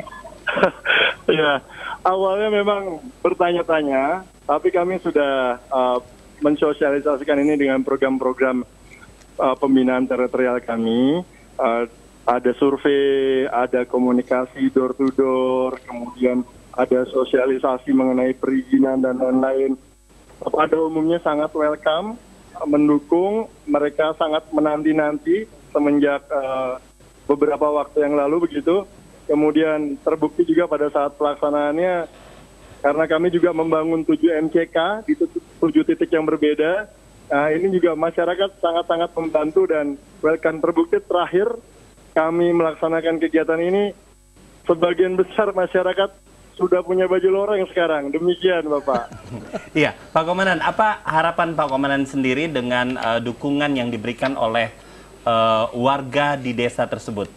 S4: Ya, awalnya memang bertanya-tanya, tapi kami sudah mensosialisasikan ini dengan program-program pembinaan teritorial kami. Ada survei, ada komunikasi door to door, kemudian ada sosialisasi mengenai perizinan dan lain-lain. Pada umumnya sangat welcome, mendukung, mereka sangat menanti-nanti semenjak beberapa waktu yang lalu begitu. Kemudian terbukti juga pada saat pelaksanaannya, karena kami juga membangun 7 MCK di 7 titik yang berbeda. Nah, ini juga masyarakat sangat-sangat membantu dan welcome. Terbukti terakhir kami melaksanakan kegiatan ini, sebagian besar masyarakat sudah punya baju loreng sekarang. Demikian, Bapak.
S1: Iya, Pak Komandan, apa harapan Pak Komandan sendiri dengan dukungan yang diberikan oleh warga di desa tersebut?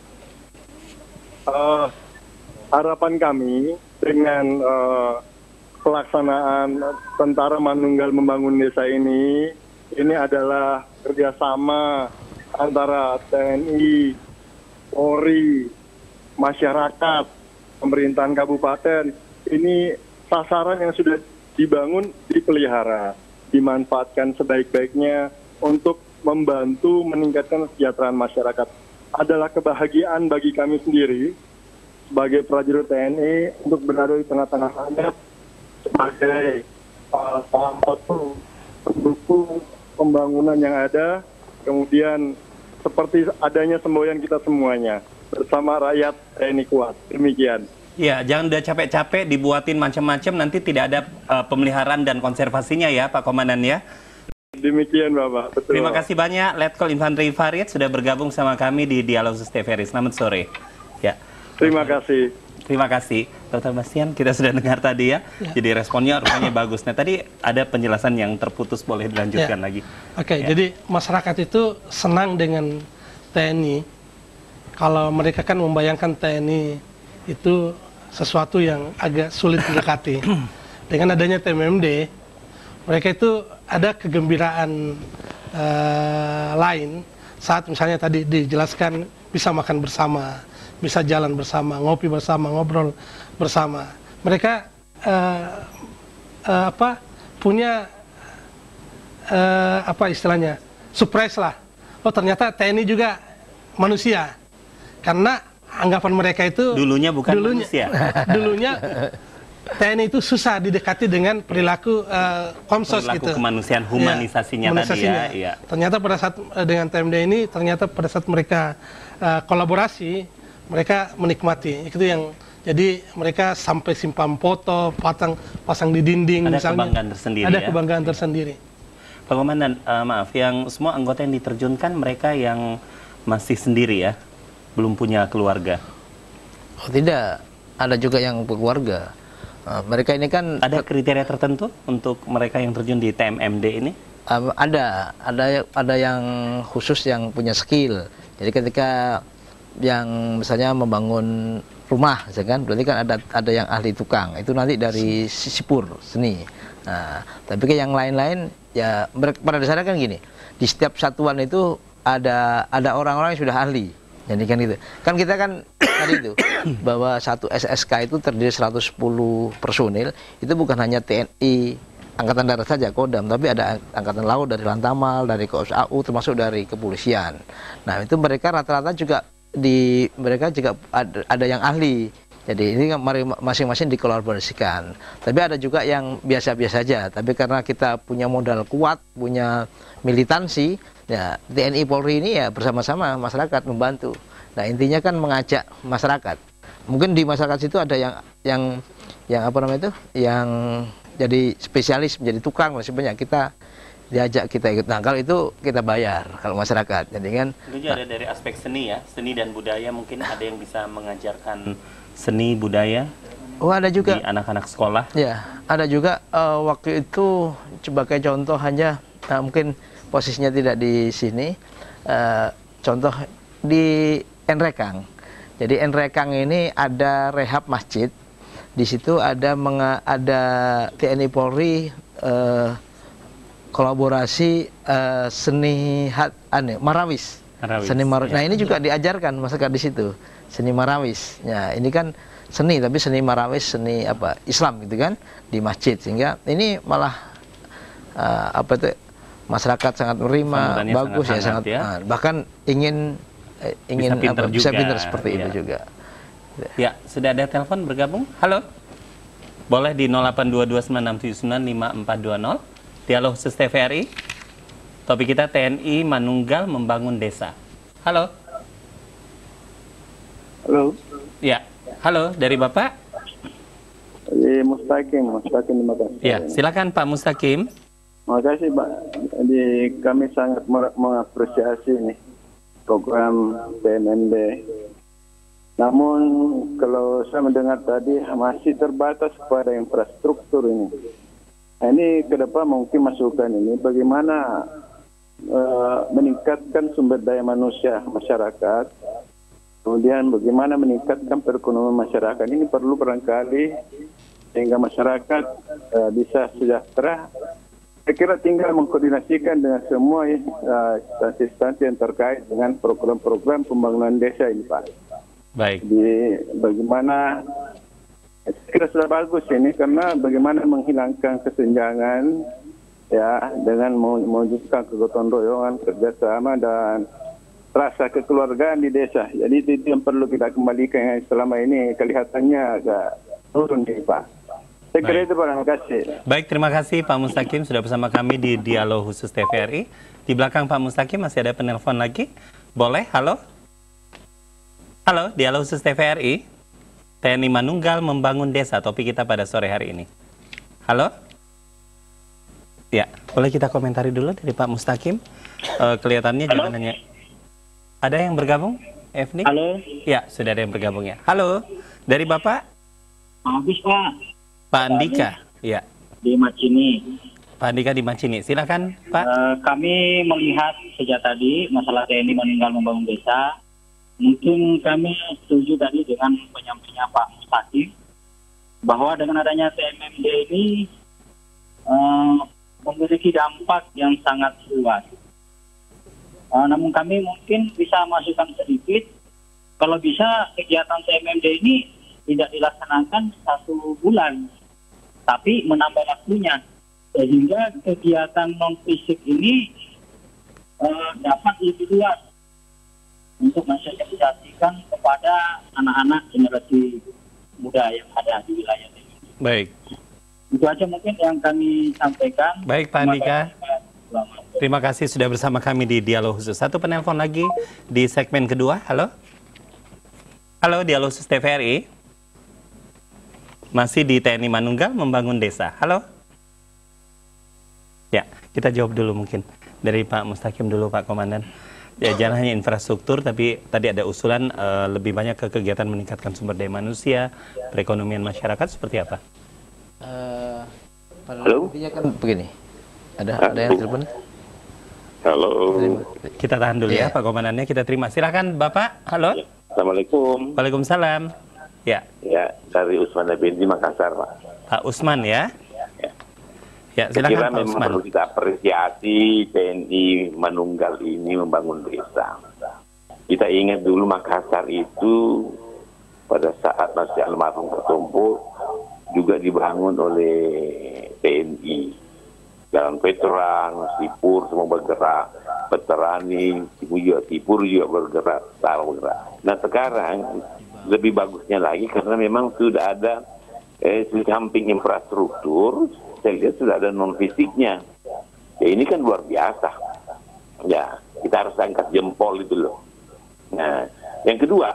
S4: Harapan kami dengan pelaksanaan Tentara Manunggal Membangun Desa ini adalah kerjasama antara TNI, Polri, masyarakat, pemerintahan kabupaten. Ini sasaran yang sudah dibangun, dipelihara, dimanfaatkan sebaik-baiknya untuk membantu meningkatkan kesejahteraan masyarakat. Adalah kebahagiaan bagi kami sendiri sebagai prajurit TNI untuk berada di tengah-tengah rakyat sebagai salah satu pendukung pembangunan yang ada, kemudian seperti adanya semboyan kita semuanya bersama rakyat TNI kuat. Demikian.
S1: Ya, jangan udah capek-capek dibuatin macam-macam, nanti tidak ada pemeliharaan dan konservasinya ya Pak Komandan ya.
S4: Demikian Bapak. Betul.
S1: Terima kasih banyak Letkol Infanteri Farid sudah bergabung sama kami di Dialog TVRI. Selamat sore. Ya.
S4: Terima kasih.
S1: Terima kasih, Dr. Bastian. Kita sudah dengar tadi ya. Jadi responnya rupanya bagus. Nah, tadi ada penjelasan yang terputus, boleh dilanjutkan lagi.
S3: Oke, jadi masyarakat itu senang dengan TNI. Kalau mereka kan membayangkan TNI itu sesuatu yang agak sulit didekati. Dengan adanya TMMD, mereka itu ada kegembiraan lain saat misalnya tadi dijelaskan bisa makan bersama, bisa jalan bersama, ngopi bersama, ngobrol bersama. Mereka punya apa istilahnya, surprise lah. Oh ternyata TNI juga manusia. Karena anggapan mereka itu
S1: dulunya bukan manusia.
S3: Dulunya TNI itu susah didekati dengan perilaku komsos
S1: perilaku
S3: gitu.
S1: Kemanusiaan, humanisasinya tadi ya. Iya.
S3: Ternyata pada saat dengan TMD ini, ternyata pada saat mereka kolaborasi, mereka menikmati. Itu yang jadi mereka sampai simpan foto, pasang di dinding.
S1: Ada
S3: misalnya.
S1: Kebanggaan tersendiri.
S3: Ada
S1: ya?
S3: kebanggaan tersendiri.
S1: Pak Komandan, maaf, yang semua anggota yang diterjunkan mereka yang masih sendiri ya, belum punya keluarga.
S2: Oh tidak, ada juga yang berkeluarga. Mereka ini kan
S1: ada kriteria tertentu untuk mereka yang terjun di TMMD ini?
S2: Ada yang khusus yang punya skill. Jadi ketika yang misalnya membangun rumah, kan, berarti kan ada yang ahli tukang. Itu nanti dari sipur seni. Nah, tapi ke yang lain-lain ya pada dasarnya kan gini. Di setiap satuan itu ada orang-orang yang sudah ahli. Jadi kan gitu. Kan kita kan tadi itu bahwa satu SSK itu terdiri 110 personil, itu bukan hanya TNI Angkatan Darat saja, Kodam, tapi ada Angkatan Laut, dari Lantamal, dari Korps AU, termasuk dari kepolisian. Nah, itu mereka rata-rata juga mereka juga ada yang ahli. Jadi ini masing-masing dikolaborasikan. Tapi ada juga yang biasa-biasa saja. Tapi karena kita punya modal kuat, punya militansi, ya TNI Polri ini ya bersama-sama masyarakat membantu. Nah intinya kan mengajak masyarakat. Mungkin di masyarakat situ ada yang apa namanya itu, yang jadi spesialis, menjadi tukang, masih banyak. Kita diajak, kita ikut. Nah kalau itu kita bayar kalau masyarakat. Jadi kan.
S1: Tentunya ada dari aspek seni ya, seni dan budaya, mungkin ada yang bisa mengajarkan seni budaya.
S2: Oh ada juga.
S1: Di anak-anak sekolah.
S2: Ya ada juga waktu itu sebagai contoh hanya mungkin posisinya tidak di sini. Contoh di Enrekang. Jadi Enrekang ini ada rehab masjid. Di situ ada TNI Polri kolaborasi seni marawis. Seni marawis. Nah ini juga diajarkan masyarakat di situ. Seni marawis. Ya ini kan seni, tapi seni marawis, seni apa Islam gitu kan di masjid, sehingga ini malah masyarakat sangat menerima, bagus sangat ya. Bahkan ingin bisa pintar seperti itu juga.
S1: Ya, sudah ada telepon bergabung. Halo. Boleh di 082296795420. Dialog khusus TVRI. Topik kita TNI Manunggal Membangun Desa. Halo.
S4: Halo.
S1: Ya. Halo, dari Bapak?
S4: Mustaqim, terima kasih.
S1: Ya, silakan Pak Mustaqim.
S4: Terima kasih Pak. Kami sangat mengapresiasi nih program TMMD.
S6: Namun kalau saya mendengar tadi masih terbatas pada infrastruktur ini. Nah, ini ke depan mungkin masukan ini bagaimana meningkatkan sumber daya manusia masyarakat, kemudian bagaimana meningkatkan perekonomian masyarakat. Ini perlu barangkali sehingga masyarakat bisa sejahtera. Saya kira tinggal mengkoordinasikan dengan semua instansi-instansi yang terkait dengan program-program pembangunan desa ini, Pak.
S1: Baik.
S6: Bagaimana, saya kira sudah bagus ini, karena bagaimana menghilangkan kesenjangan, ya, dengan mewujudkan kegotong royongan, kerjasama dan rasa kekeluargaan di desa. Jadi itu yang perlu kita kembalikan yang selama ini kelihatannya agak turun nih, Pak. Saya kira itu, Pak. Terima kasih.
S1: Baik, terima kasih Pak Mustaqim sudah bersama kami di Dialog Khusus TVRI. Di belakang Pak Mustaqim masih ada penelpon lagi. Boleh? Halo? Halo, Dialog Khusus TVRI. TNI Manunggal membangun desa, topik kita pada sore hari ini. Halo? Ya, boleh kita komentari dulu dari Pak Mustaqim. Kelihatannya juga nanya. Ada yang bergabung, Evni?
S7: Halo.
S1: Ya, sudah ada yang bergabung ya. Halo, dari Bapak?
S7: Habis, Pak.
S1: Pak Andika. Ya.
S7: Di Macini.
S1: Pak Andika di Macini. Silakan, Pak.
S7: Kami melihat sejak tadi masalah TNI meninggal membangun desa. Mungkin kami setuju tadi dengan penyampainya Pak Mustaqim bahwa dengan adanya TMMD ini memiliki dampak yang sangat luas. Namun kami mungkin bisa masukkan sedikit, kalau bisa kegiatan TMMD ini tidak dilaksanakan 1 bulan, tapi menambah waktunya, sehingga kegiatan non-fisik ini dapat lebih luas untuk mensosialisasikan kepada anak-anak generasi muda yang ada di wilayah ini.
S1: Baik.
S7: Itu aja mungkin yang kami sampaikan.
S1: Baik, Pak Andika. Terima kasih sudah bersama kami di Dialog Khusus. Satu penelpon lagi di segmen kedua. Halo? Halo, Dialog Khusus TVRI. Masih di TNI Manunggal membangun desa. Halo? Ya, kita jawab dulu mungkin. Dari Pak Mustaqim dulu, Pak Komandan. Ya, jangan hanya infrastruktur, tapi tadi ada usulan lebih banyak ke kegiatan meningkatkan sumber daya manusia, perekonomian masyarakat, seperti apa?
S2: Halo? Intinya kan begini, ada yang telepon.
S8: Halo.
S1: Kita tahan dulu ya, Pak Komandannya, kita terima. Silakan Bapak. Halo.
S8: Assalamualaikum.
S1: Waalaikumsalam. Ya.
S8: Ya, dari Usman Effendi Makassar, Pak.
S1: Pak Usman ya. Ya,
S8: Saya kira
S1: silakan Pak
S8: memang
S1: Usman.
S8: perlu kita apresiasi TNI Manunggal ini membangun desa. Kita ingat dulu Makassar itu pada saat masih almarhum Ketompo juga dibangun oleh TNI. Jalan veteran, sipur semua bergerak, veterani, sipur juga bergerak, bergerak. Nah sekarang lebih bagusnya lagi karena memang sudah ada di samping infrastruktur, saya lihat sudah ada non fisiknya. Ya ini kan luar biasa. Ya kita harus angkat jempol itu loh. Nah yang kedua,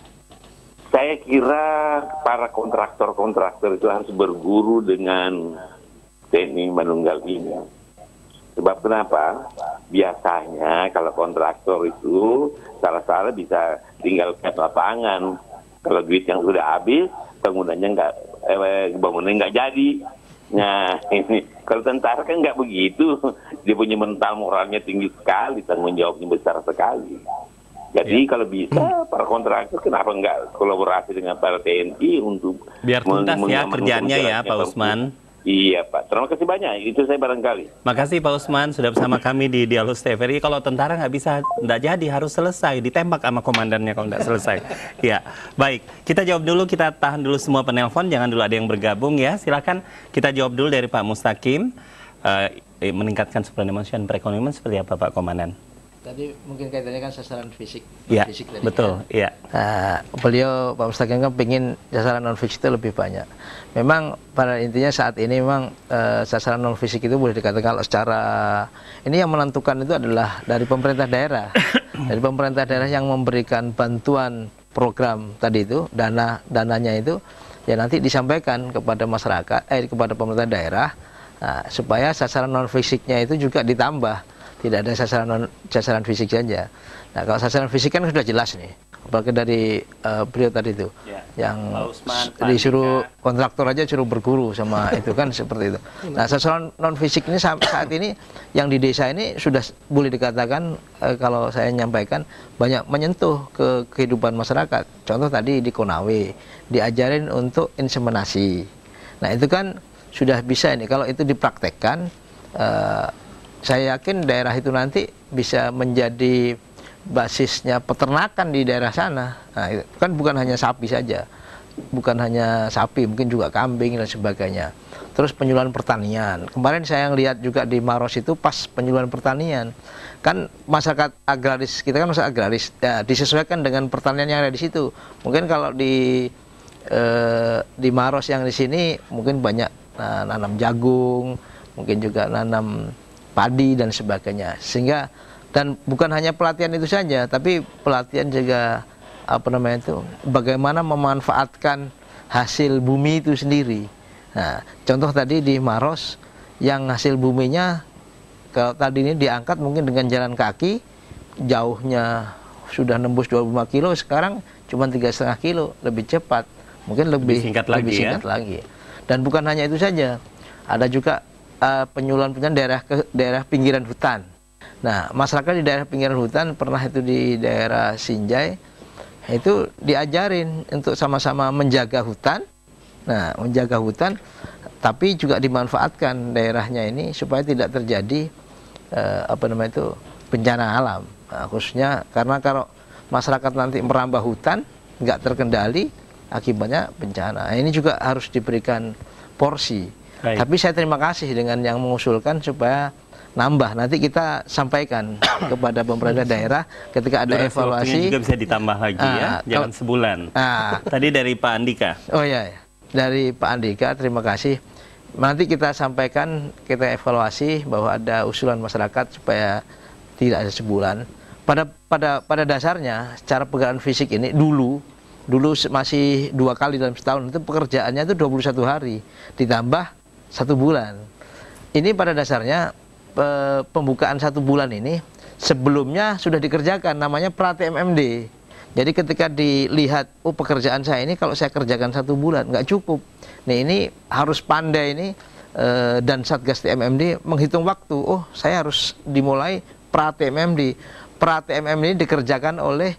S8: saya kira para kontraktor itu harus berguru dengan TNI Manunggal ini. Sebab kenapa? Biasanya kalau kontraktor itu salah-salah bisa tinggalkan lapangan. Kalau duit yang sudah habis, bangunannya nggak jadi. Nah ini kalau tentara kan nggak begitu. Dia punya mental moralnya tinggi sekali, tanggung jawabnya besar sekali. Jadi kalau bisa para kontraktor kenapa nggak kolaborasi dengan para TNI untuk
S1: biar tuntas ya kerjaannya ya Pak Usman.
S8: Iya Pak, terima kasih banyak. Itu saya barangkali.
S1: Makasih Pak Usman sudah bersama kami di Dialog TVRI. Kalau tentara nggak bisa, nggak jadi, harus selesai. Ditembak sama komandannya kalau nggak selesai. Ya, baik. Kita jawab dulu, kita tahan dulu semua penelpon. Jangan dulu ada yang bergabung ya. Silakan kita jawab dulu dari Pak Mustaqim. Meningkatkan sumber daya manusia dan perekonomian seperti apa Pak Komandan?
S2: Tadi mungkin kaitannya kan sasaran fisik,
S1: ya,
S2: fisik tadi.
S1: Betul, iya.
S2: Nah, beliau Pak Mustaqim kan pengen sasaran non fisik itu lebih banyak. Memang pada intinya saat ini memang sasaran non fisik itu boleh dikatakan kalau secara ini yang menentukan itu adalah dari pemerintah daerah. Dari pemerintah daerah yang memberikan bantuan program tadi itu, dananya itu ya nanti disampaikan kepada masyarakat, kepada pemerintah daerah, supaya sasaran non fisiknya itu juga ditambah. Tidak ada sasaran fisik saja. Nah kalau sasaran fisik kan sudah jelas nih. apalagi dari beliau tadi itu, yang disuruh kontraktor aja suruh berguru sama itu kan seperti itu. Nah, sasaran non fisik ini saat ini yang di desa ini sudah boleh dikatakan kalau saya nyampaikan banyak menyentuh ke kehidupan masyarakat. Contoh tadi di Konawe diajarin untuk inseminasi. Nah, itu kan sudah bisa ini kalau itu dipraktekkan. Saya yakin daerah itu nanti bisa menjadi basisnya peternakan di daerah sana. Nah, itu kan bukan hanya sapi saja, bukan hanya sapi, mungkin juga kambing dan sebagainya. Terus penyuluhan pertanian. Kemarin saya lihat juga di Maros itu pas penyuluhan pertanian. Kan masyarakat agraris, kita kan masyarakat agraris, ya, disesuaikan dengan pertanian yang ada di situ. Mungkin kalau di Maros yang di sini mungkin banyak nanam jagung, mungkin juga nanam padi dan sebagainya. Sehingga dan bukan hanya pelatihan itu saja, tapi pelatihan juga bagaimana memanfaatkan hasil bumi itu sendiri. Nah, contoh tadi di Maros yang hasil buminya kalau tadi ini diangkat mungkin dengan jalan kaki jauhnya sudah nembus 25 kilo, sekarang cuma 3,5 kilo, lebih cepat, mungkin lebih singkat lagi. Dan bukan hanya itu saja, ada juga penyuluhan daerah pinggiran hutan. Nah, masyarakat di daerah pinggiran hutan pernah itu di daerah Sinjai itu diajarin untuk sama-sama menjaga hutan. Nah, menjaga hutan tapi juga dimanfaatkan daerahnya ini supaya tidak terjadi bencana alam. Nah, khususnya karena kalau masyarakat nanti merambah hutan nggak terkendali akibatnya bencana. Nah, ini juga harus diberikan porsi. Baik. Tapi saya terima kasih dengan yang mengusulkan supaya nambah, nanti kita sampaikan kepada pemerintah daerah ketika ada evaluasi
S1: juga bisa ditambah lagi jangan sebulan. Tadi dari Pak Andika.
S2: Oh ya, dari Pak Andika, terima kasih. Nanti kita sampaikan, kita evaluasi bahwa ada usulan masyarakat supaya tidak ada sebulan. Pada dasarnya secara pekerjaan fisik ini dulu masih 2 kali dalam setahun, itu pekerjaannya itu 21 hari ditambah 1 bulan. Ini pada dasarnya pembukaan 1 bulan ini sebelumnya sudah dikerjakan, namanya pra-TMMD. Jadi ketika dilihat, oh pekerjaan saya ini kalau saya kerjakan 1 bulan nggak cukup. Nih ini harus pandai ini dan Satgas TMMD menghitung waktu. Oh saya harus dimulai pra-TMMD. Pra-TMMD ini dikerjakan oleh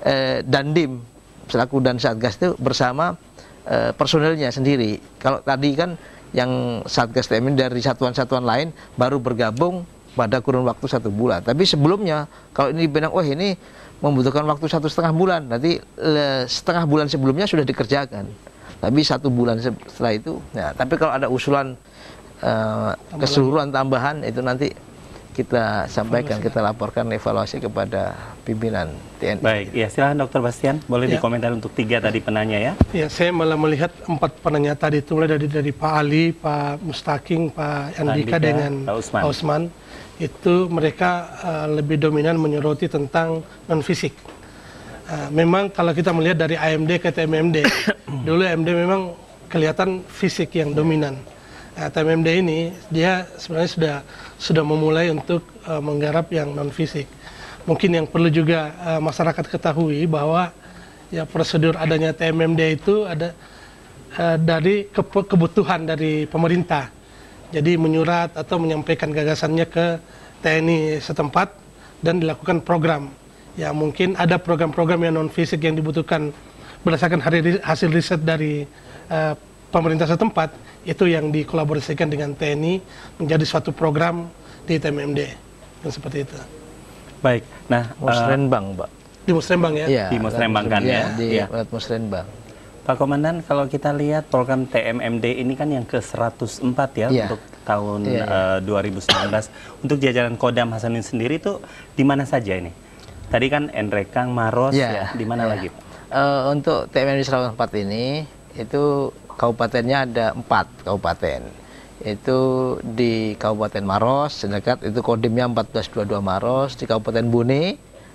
S2: Dandim selaku dan Satgas itu bersama personelnya sendiri. Kalau tadi kan yang Satgas TMMD dari satuan-satuan lain baru bergabung pada kurun waktu 1 bulan. Tapi sebelumnya kalau ini benang, oh ini membutuhkan waktu 1,5 bulan, nanti setengah bulan sebelumnya sudah dikerjakan. Tapi 1 bulan setelah itu. Nah, tapi kalau ada usulan keseluruhan tambahan itu nanti kita sampaikan, kita laporkan evaluasi kepada pimpinan TNI.
S1: Baik, ya silahkan Dr. Bastian, boleh dikomentar untuk 3 tadi penanya ya. Ya, saya malah melihat 4 penanya tadi itu mulai dari Pak Ali, Pak Mustaqim, Pak Andika dengan Pak Usman. Itu mereka lebih dominan menyoroti tentang non-fisik. Memang kalau kita melihat dari AMD ke TMMD, dulu AMD memang kelihatan fisik yang dominan. TMMD ini dia sebenarnya sudah memulai untuk menggarap yang non fisik. Mungkin yang perlu juga masyarakat ketahui bahwa ya prosedur adanya TMMD itu ada dari kebutuhan dari pemerintah. Jadi menyurat atau menyampaikan gagasannya ke TNI setempat dan dilakukan program. Ya mungkin ada program-program yang non fisik yang dibutuhkan berdasarkan hasil riset dari pemerintah setempat, itu yang dikolaborasikan dengan TNI menjadi suatu program di TMMD, dan seperti itu. Baik, nah
S2: Musrenbang, Pak.
S3: Di Musrenbang ya?
S1: Di Musrenbang kan ya?
S2: Di Musrenbang.
S1: Pak Komandan, kalau kita lihat program TMMD ini kan yang ke-104 ya untuk tahun 2019. Untuk jajaran Kodam Hasanuddin sendiri itu di mana saja ini? Tadi kan Nrekang, Maros, di mana lagi Pak?
S2: Untuk TMMD 104 ini, itu kabupatennya ada 4 kabupaten. Itu di Kabupaten Maros, sedekat itu kodimnya 1422 Maros, di Kabupaten Bone,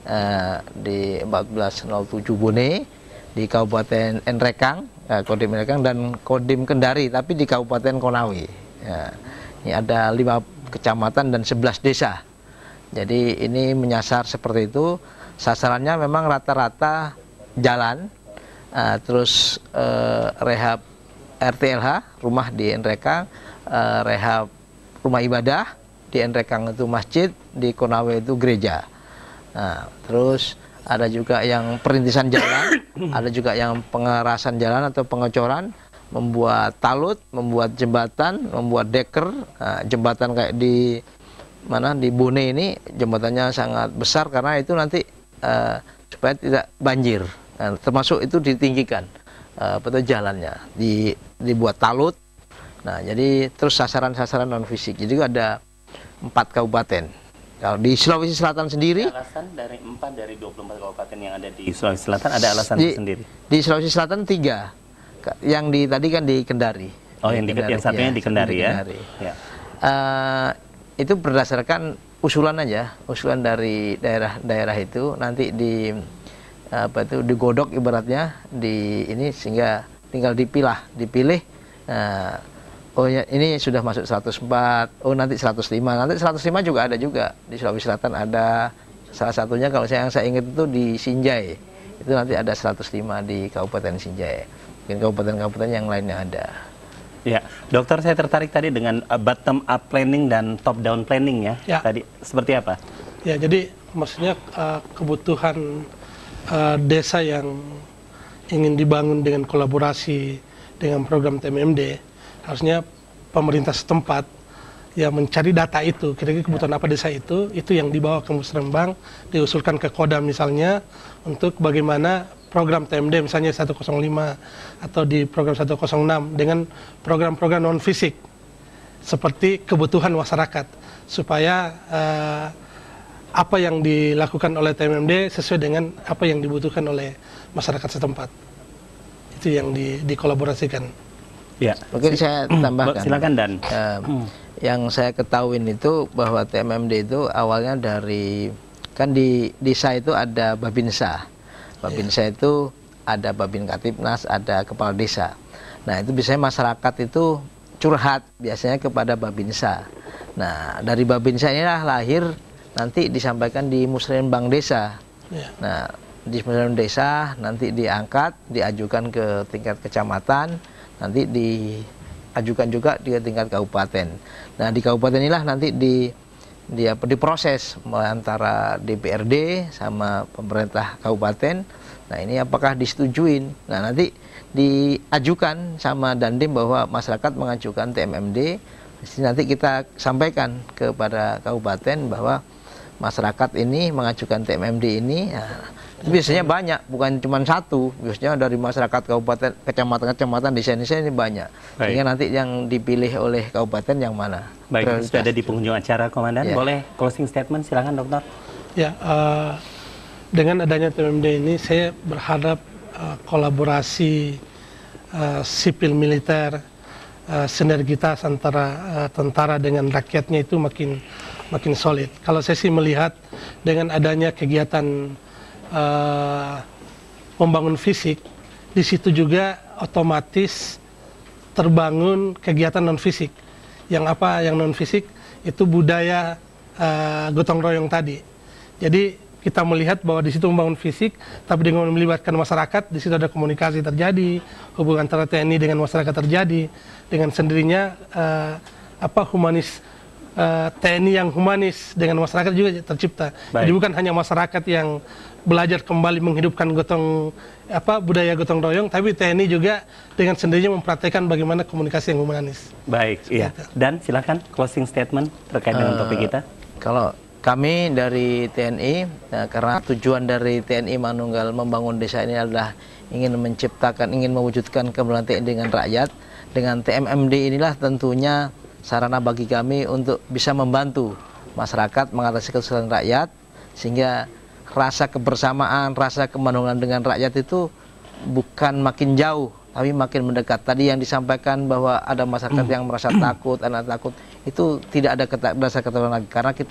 S2: di 1407 Bone, di Kabupaten Nrekang, kodim Nrekang, dan kodim Kendari, tapi di Kabupaten Konawe. Ya, ini ada 5 kecamatan dan 11 desa. Jadi ini menyasar seperti itu. Sasarannya memang rata-rata jalan, terus rehab RTLH, rumah di Nrekang, rehab rumah ibadah, di Nrekang itu masjid, di Konawe itu gereja. Nah, terus ada juga yang perintisan jalan, ada juga yang pengerasan jalan atau pengecoran, membuat talut, membuat jembatan, membuat deker. Nah, jembatan kayak di Bone ini jembatannya sangat besar karena itu nanti supaya tidak banjir. Nah, termasuk itu ditinggikan jalannya, dibuat talut. Nah, jadi terus sasaran-sasaran non fisik. Jadi ada 4 kabupaten. Kalau di Sulawesi Selatan sendiri,
S1: alasan dari 4 dari 24 kabupaten yang ada di Sulawesi Selatan ada alasan sendiri.
S2: Di Sulawesi Selatan 3. Yang tadi kan di Kendari.
S1: Oh, yang satunya di Kendari ya. Ya.
S2: Itu berdasarkan usulan aja, usulan dari daerah-daerah itu nanti digodok ibaratnya ini sehingga tinggal dipilih. Oh ya, ini sudah masuk 104, oh nanti 105, nanti 105 juga ada juga di Sulawesi Selatan ada, salah satunya kalau yang saya ingat itu di Sinjai, itu nanti ada 105 di Kabupaten Sinjai, mungkin kabupaten-kabupaten yang lainnya ada.
S1: Ya, dokter, saya tertarik tadi dengan bottom up planning dan top down planning ya. Tadi seperti apa?
S3: Ya, jadi maksudnya kebutuhan desa yang ingin dibangun dengan kolaborasi dengan program TMMD, harusnya pemerintah setempat ya mencari data itu, kira-kira kebutuhan apa desa itu yang dibawa ke Musrembang, diusulkan ke Kodam misalnya, untuk bagaimana program TMD misalnya 105 atau di program 106 dengan program-program non fisik seperti kebutuhan masyarakat, supaya apa yang dilakukan oleh TMMD sesuai dengan apa yang dibutuhkan oleh masyarakat setempat. Itu yang dikolaborasikan.
S1: Ya,
S2: mungkin saya tambahkan.
S1: Silakan Dan.
S2: Yang saya ketahuin itu bahwa TMMD itu awalnya dari, kan di desa itu ada Babinsa. Babinsa itu ada Babin Katipnas, ada kepala desa. Nah, itu biasanya masyarakat itu curhat biasanya kepada Babinsa. Nah, dari Babinsa inilah lahir nanti disampaikan di Musrembang desa. Nah, di Musrembang desa nanti diangkat, diajukan ke tingkat kecamatan, nanti diajukan juga di tingkat kabupaten. Nah, di kabupaten inilah nanti diproses antara DPRD sama pemerintah kabupaten. Nah, ini apakah disetujuin? Nah, nanti diajukan sama Dandim bahwa masyarakat mengajukan TMMD. Nanti kita sampaikan kepada kabupaten bahwa masyarakat ini mengajukan TMMD ini. Nah, biasanya banyak, bukan cuma satu, biasanya dari masyarakat kabupaten, kecamatan, desa-desa ini banyak. Sehingga nanti yang dipilih oleh kabupaten yang mana.
S1: Baik, sudah ada di penghujung acara, Komandan. Boleh closing statement, silakan dokter.
S3: Ya, dengan adanya TMMD ini saya berharap kolaborasi sipil militer, sinergitas antara tentara dengan rakyatnya itu makin solid. Kalau saya sih melihat dengan adanya kegiatan membangun fisik, di situ juga otomatis terbangun kegiatan non fisik. Yang apa yang non fisik itu budaya gotong royong tadi. Jadi kita melihat bahwa di situ membangun fisik, tapi dengan melibatkan masyarakat, di situ ada komunikasi terjadi, hubungan antara TNI dengan masyarakat terjadi, dengan sendirinya humanis. TNI yang humanis dengan masyarakat juga tercipta. Jadi bukan hanya masyarakat yang belajar kembali menghidupkan budaya gotong royong, tapi TNI juga dengan sendirinya mempraktekkan bagaimana komunikasi yang humanis.
S1: Baik, iya. Dan silakan closing statement terkait dengan topik kita.
S2: Kalau kami dari TNI, karena tujuan dari TNI Manunggal membangun desa ini adalah ingin mewujudkan kebenaran TNI dengan rakyat. Dengan TMMD inilah tentunya sarana bagi kami untuk bisa membantu masyarakat mengatasi kesulitan rakyat, sehingga rasa kebersamaan, rasa kemandungan dengan rakyat itu bukan makin jauh, tapi makin mendekat. Tadi yang disampaikan bahwa ada masyarakat yang merasa takut, anak takut, itu tidak ada rasa ketakutan lagi, karena kita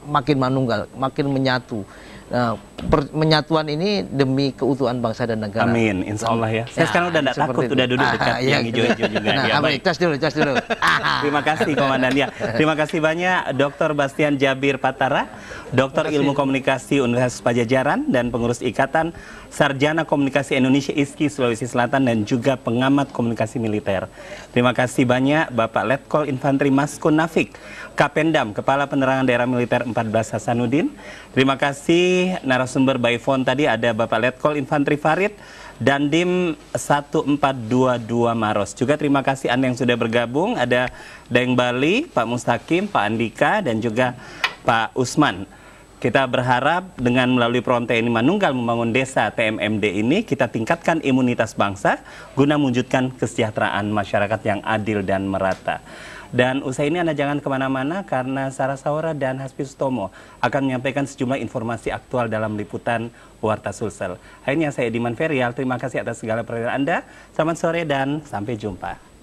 S2: makin manunggal, makin menyatu. Nah, menyatuan ini demi keutuhan bangsa dan negara.
S1: Amin, insya Allah ya. Saya sekarang udah tidak takut, udah duduk dekat yang hijau-hijau juga.
S2: Nah,
S1: ya,
S2: baik, tes dulu.
S1: Terima kasih Komandan ya. Terima kasih banyak Dr. Bastian Jabir Patara, Doktor Ilmu Komunikasi Universitas Padjadjaran dan pengurus Ikatan Sarjana Komunikasi Indonesia ISKI Sulawesi Selatan dan juga pengamat komunikasi militer. Terima kasih banyak Bapak Letkol Infanteri Maskun Nafik, Kapendam, Kepala Penerangan Daerah Militer 14 Hasanuddin. Terima kasih narasumber by phone tadi ada Bapak Letkol Infanteri Farid dan Dim 1422 Maros. Juga terima kasih Anda yang sudah bergabung. Ada Daeng Bali, Pak Mustaqim, Pak Andika dan juga Pak Usman. Kita berharap dengan melalui Program TNI Manunggal Membangun Desa TMMD ini kita tingkatkan imunitas bangsa guna mewujudkan kesejahteraan masyarakat yang adil dan merata. Dan usai ini Anda jangan kemana-mana karena Sarah Saura dan Hasbi Sutomo akan menyampaikan sejumlah informasi aktual dalam liputan Warta Sulsel. Akhirnya saya Diman Ferial, terima kasih atas segala perhatian Anda. Selamat sore dan sampai jumpa.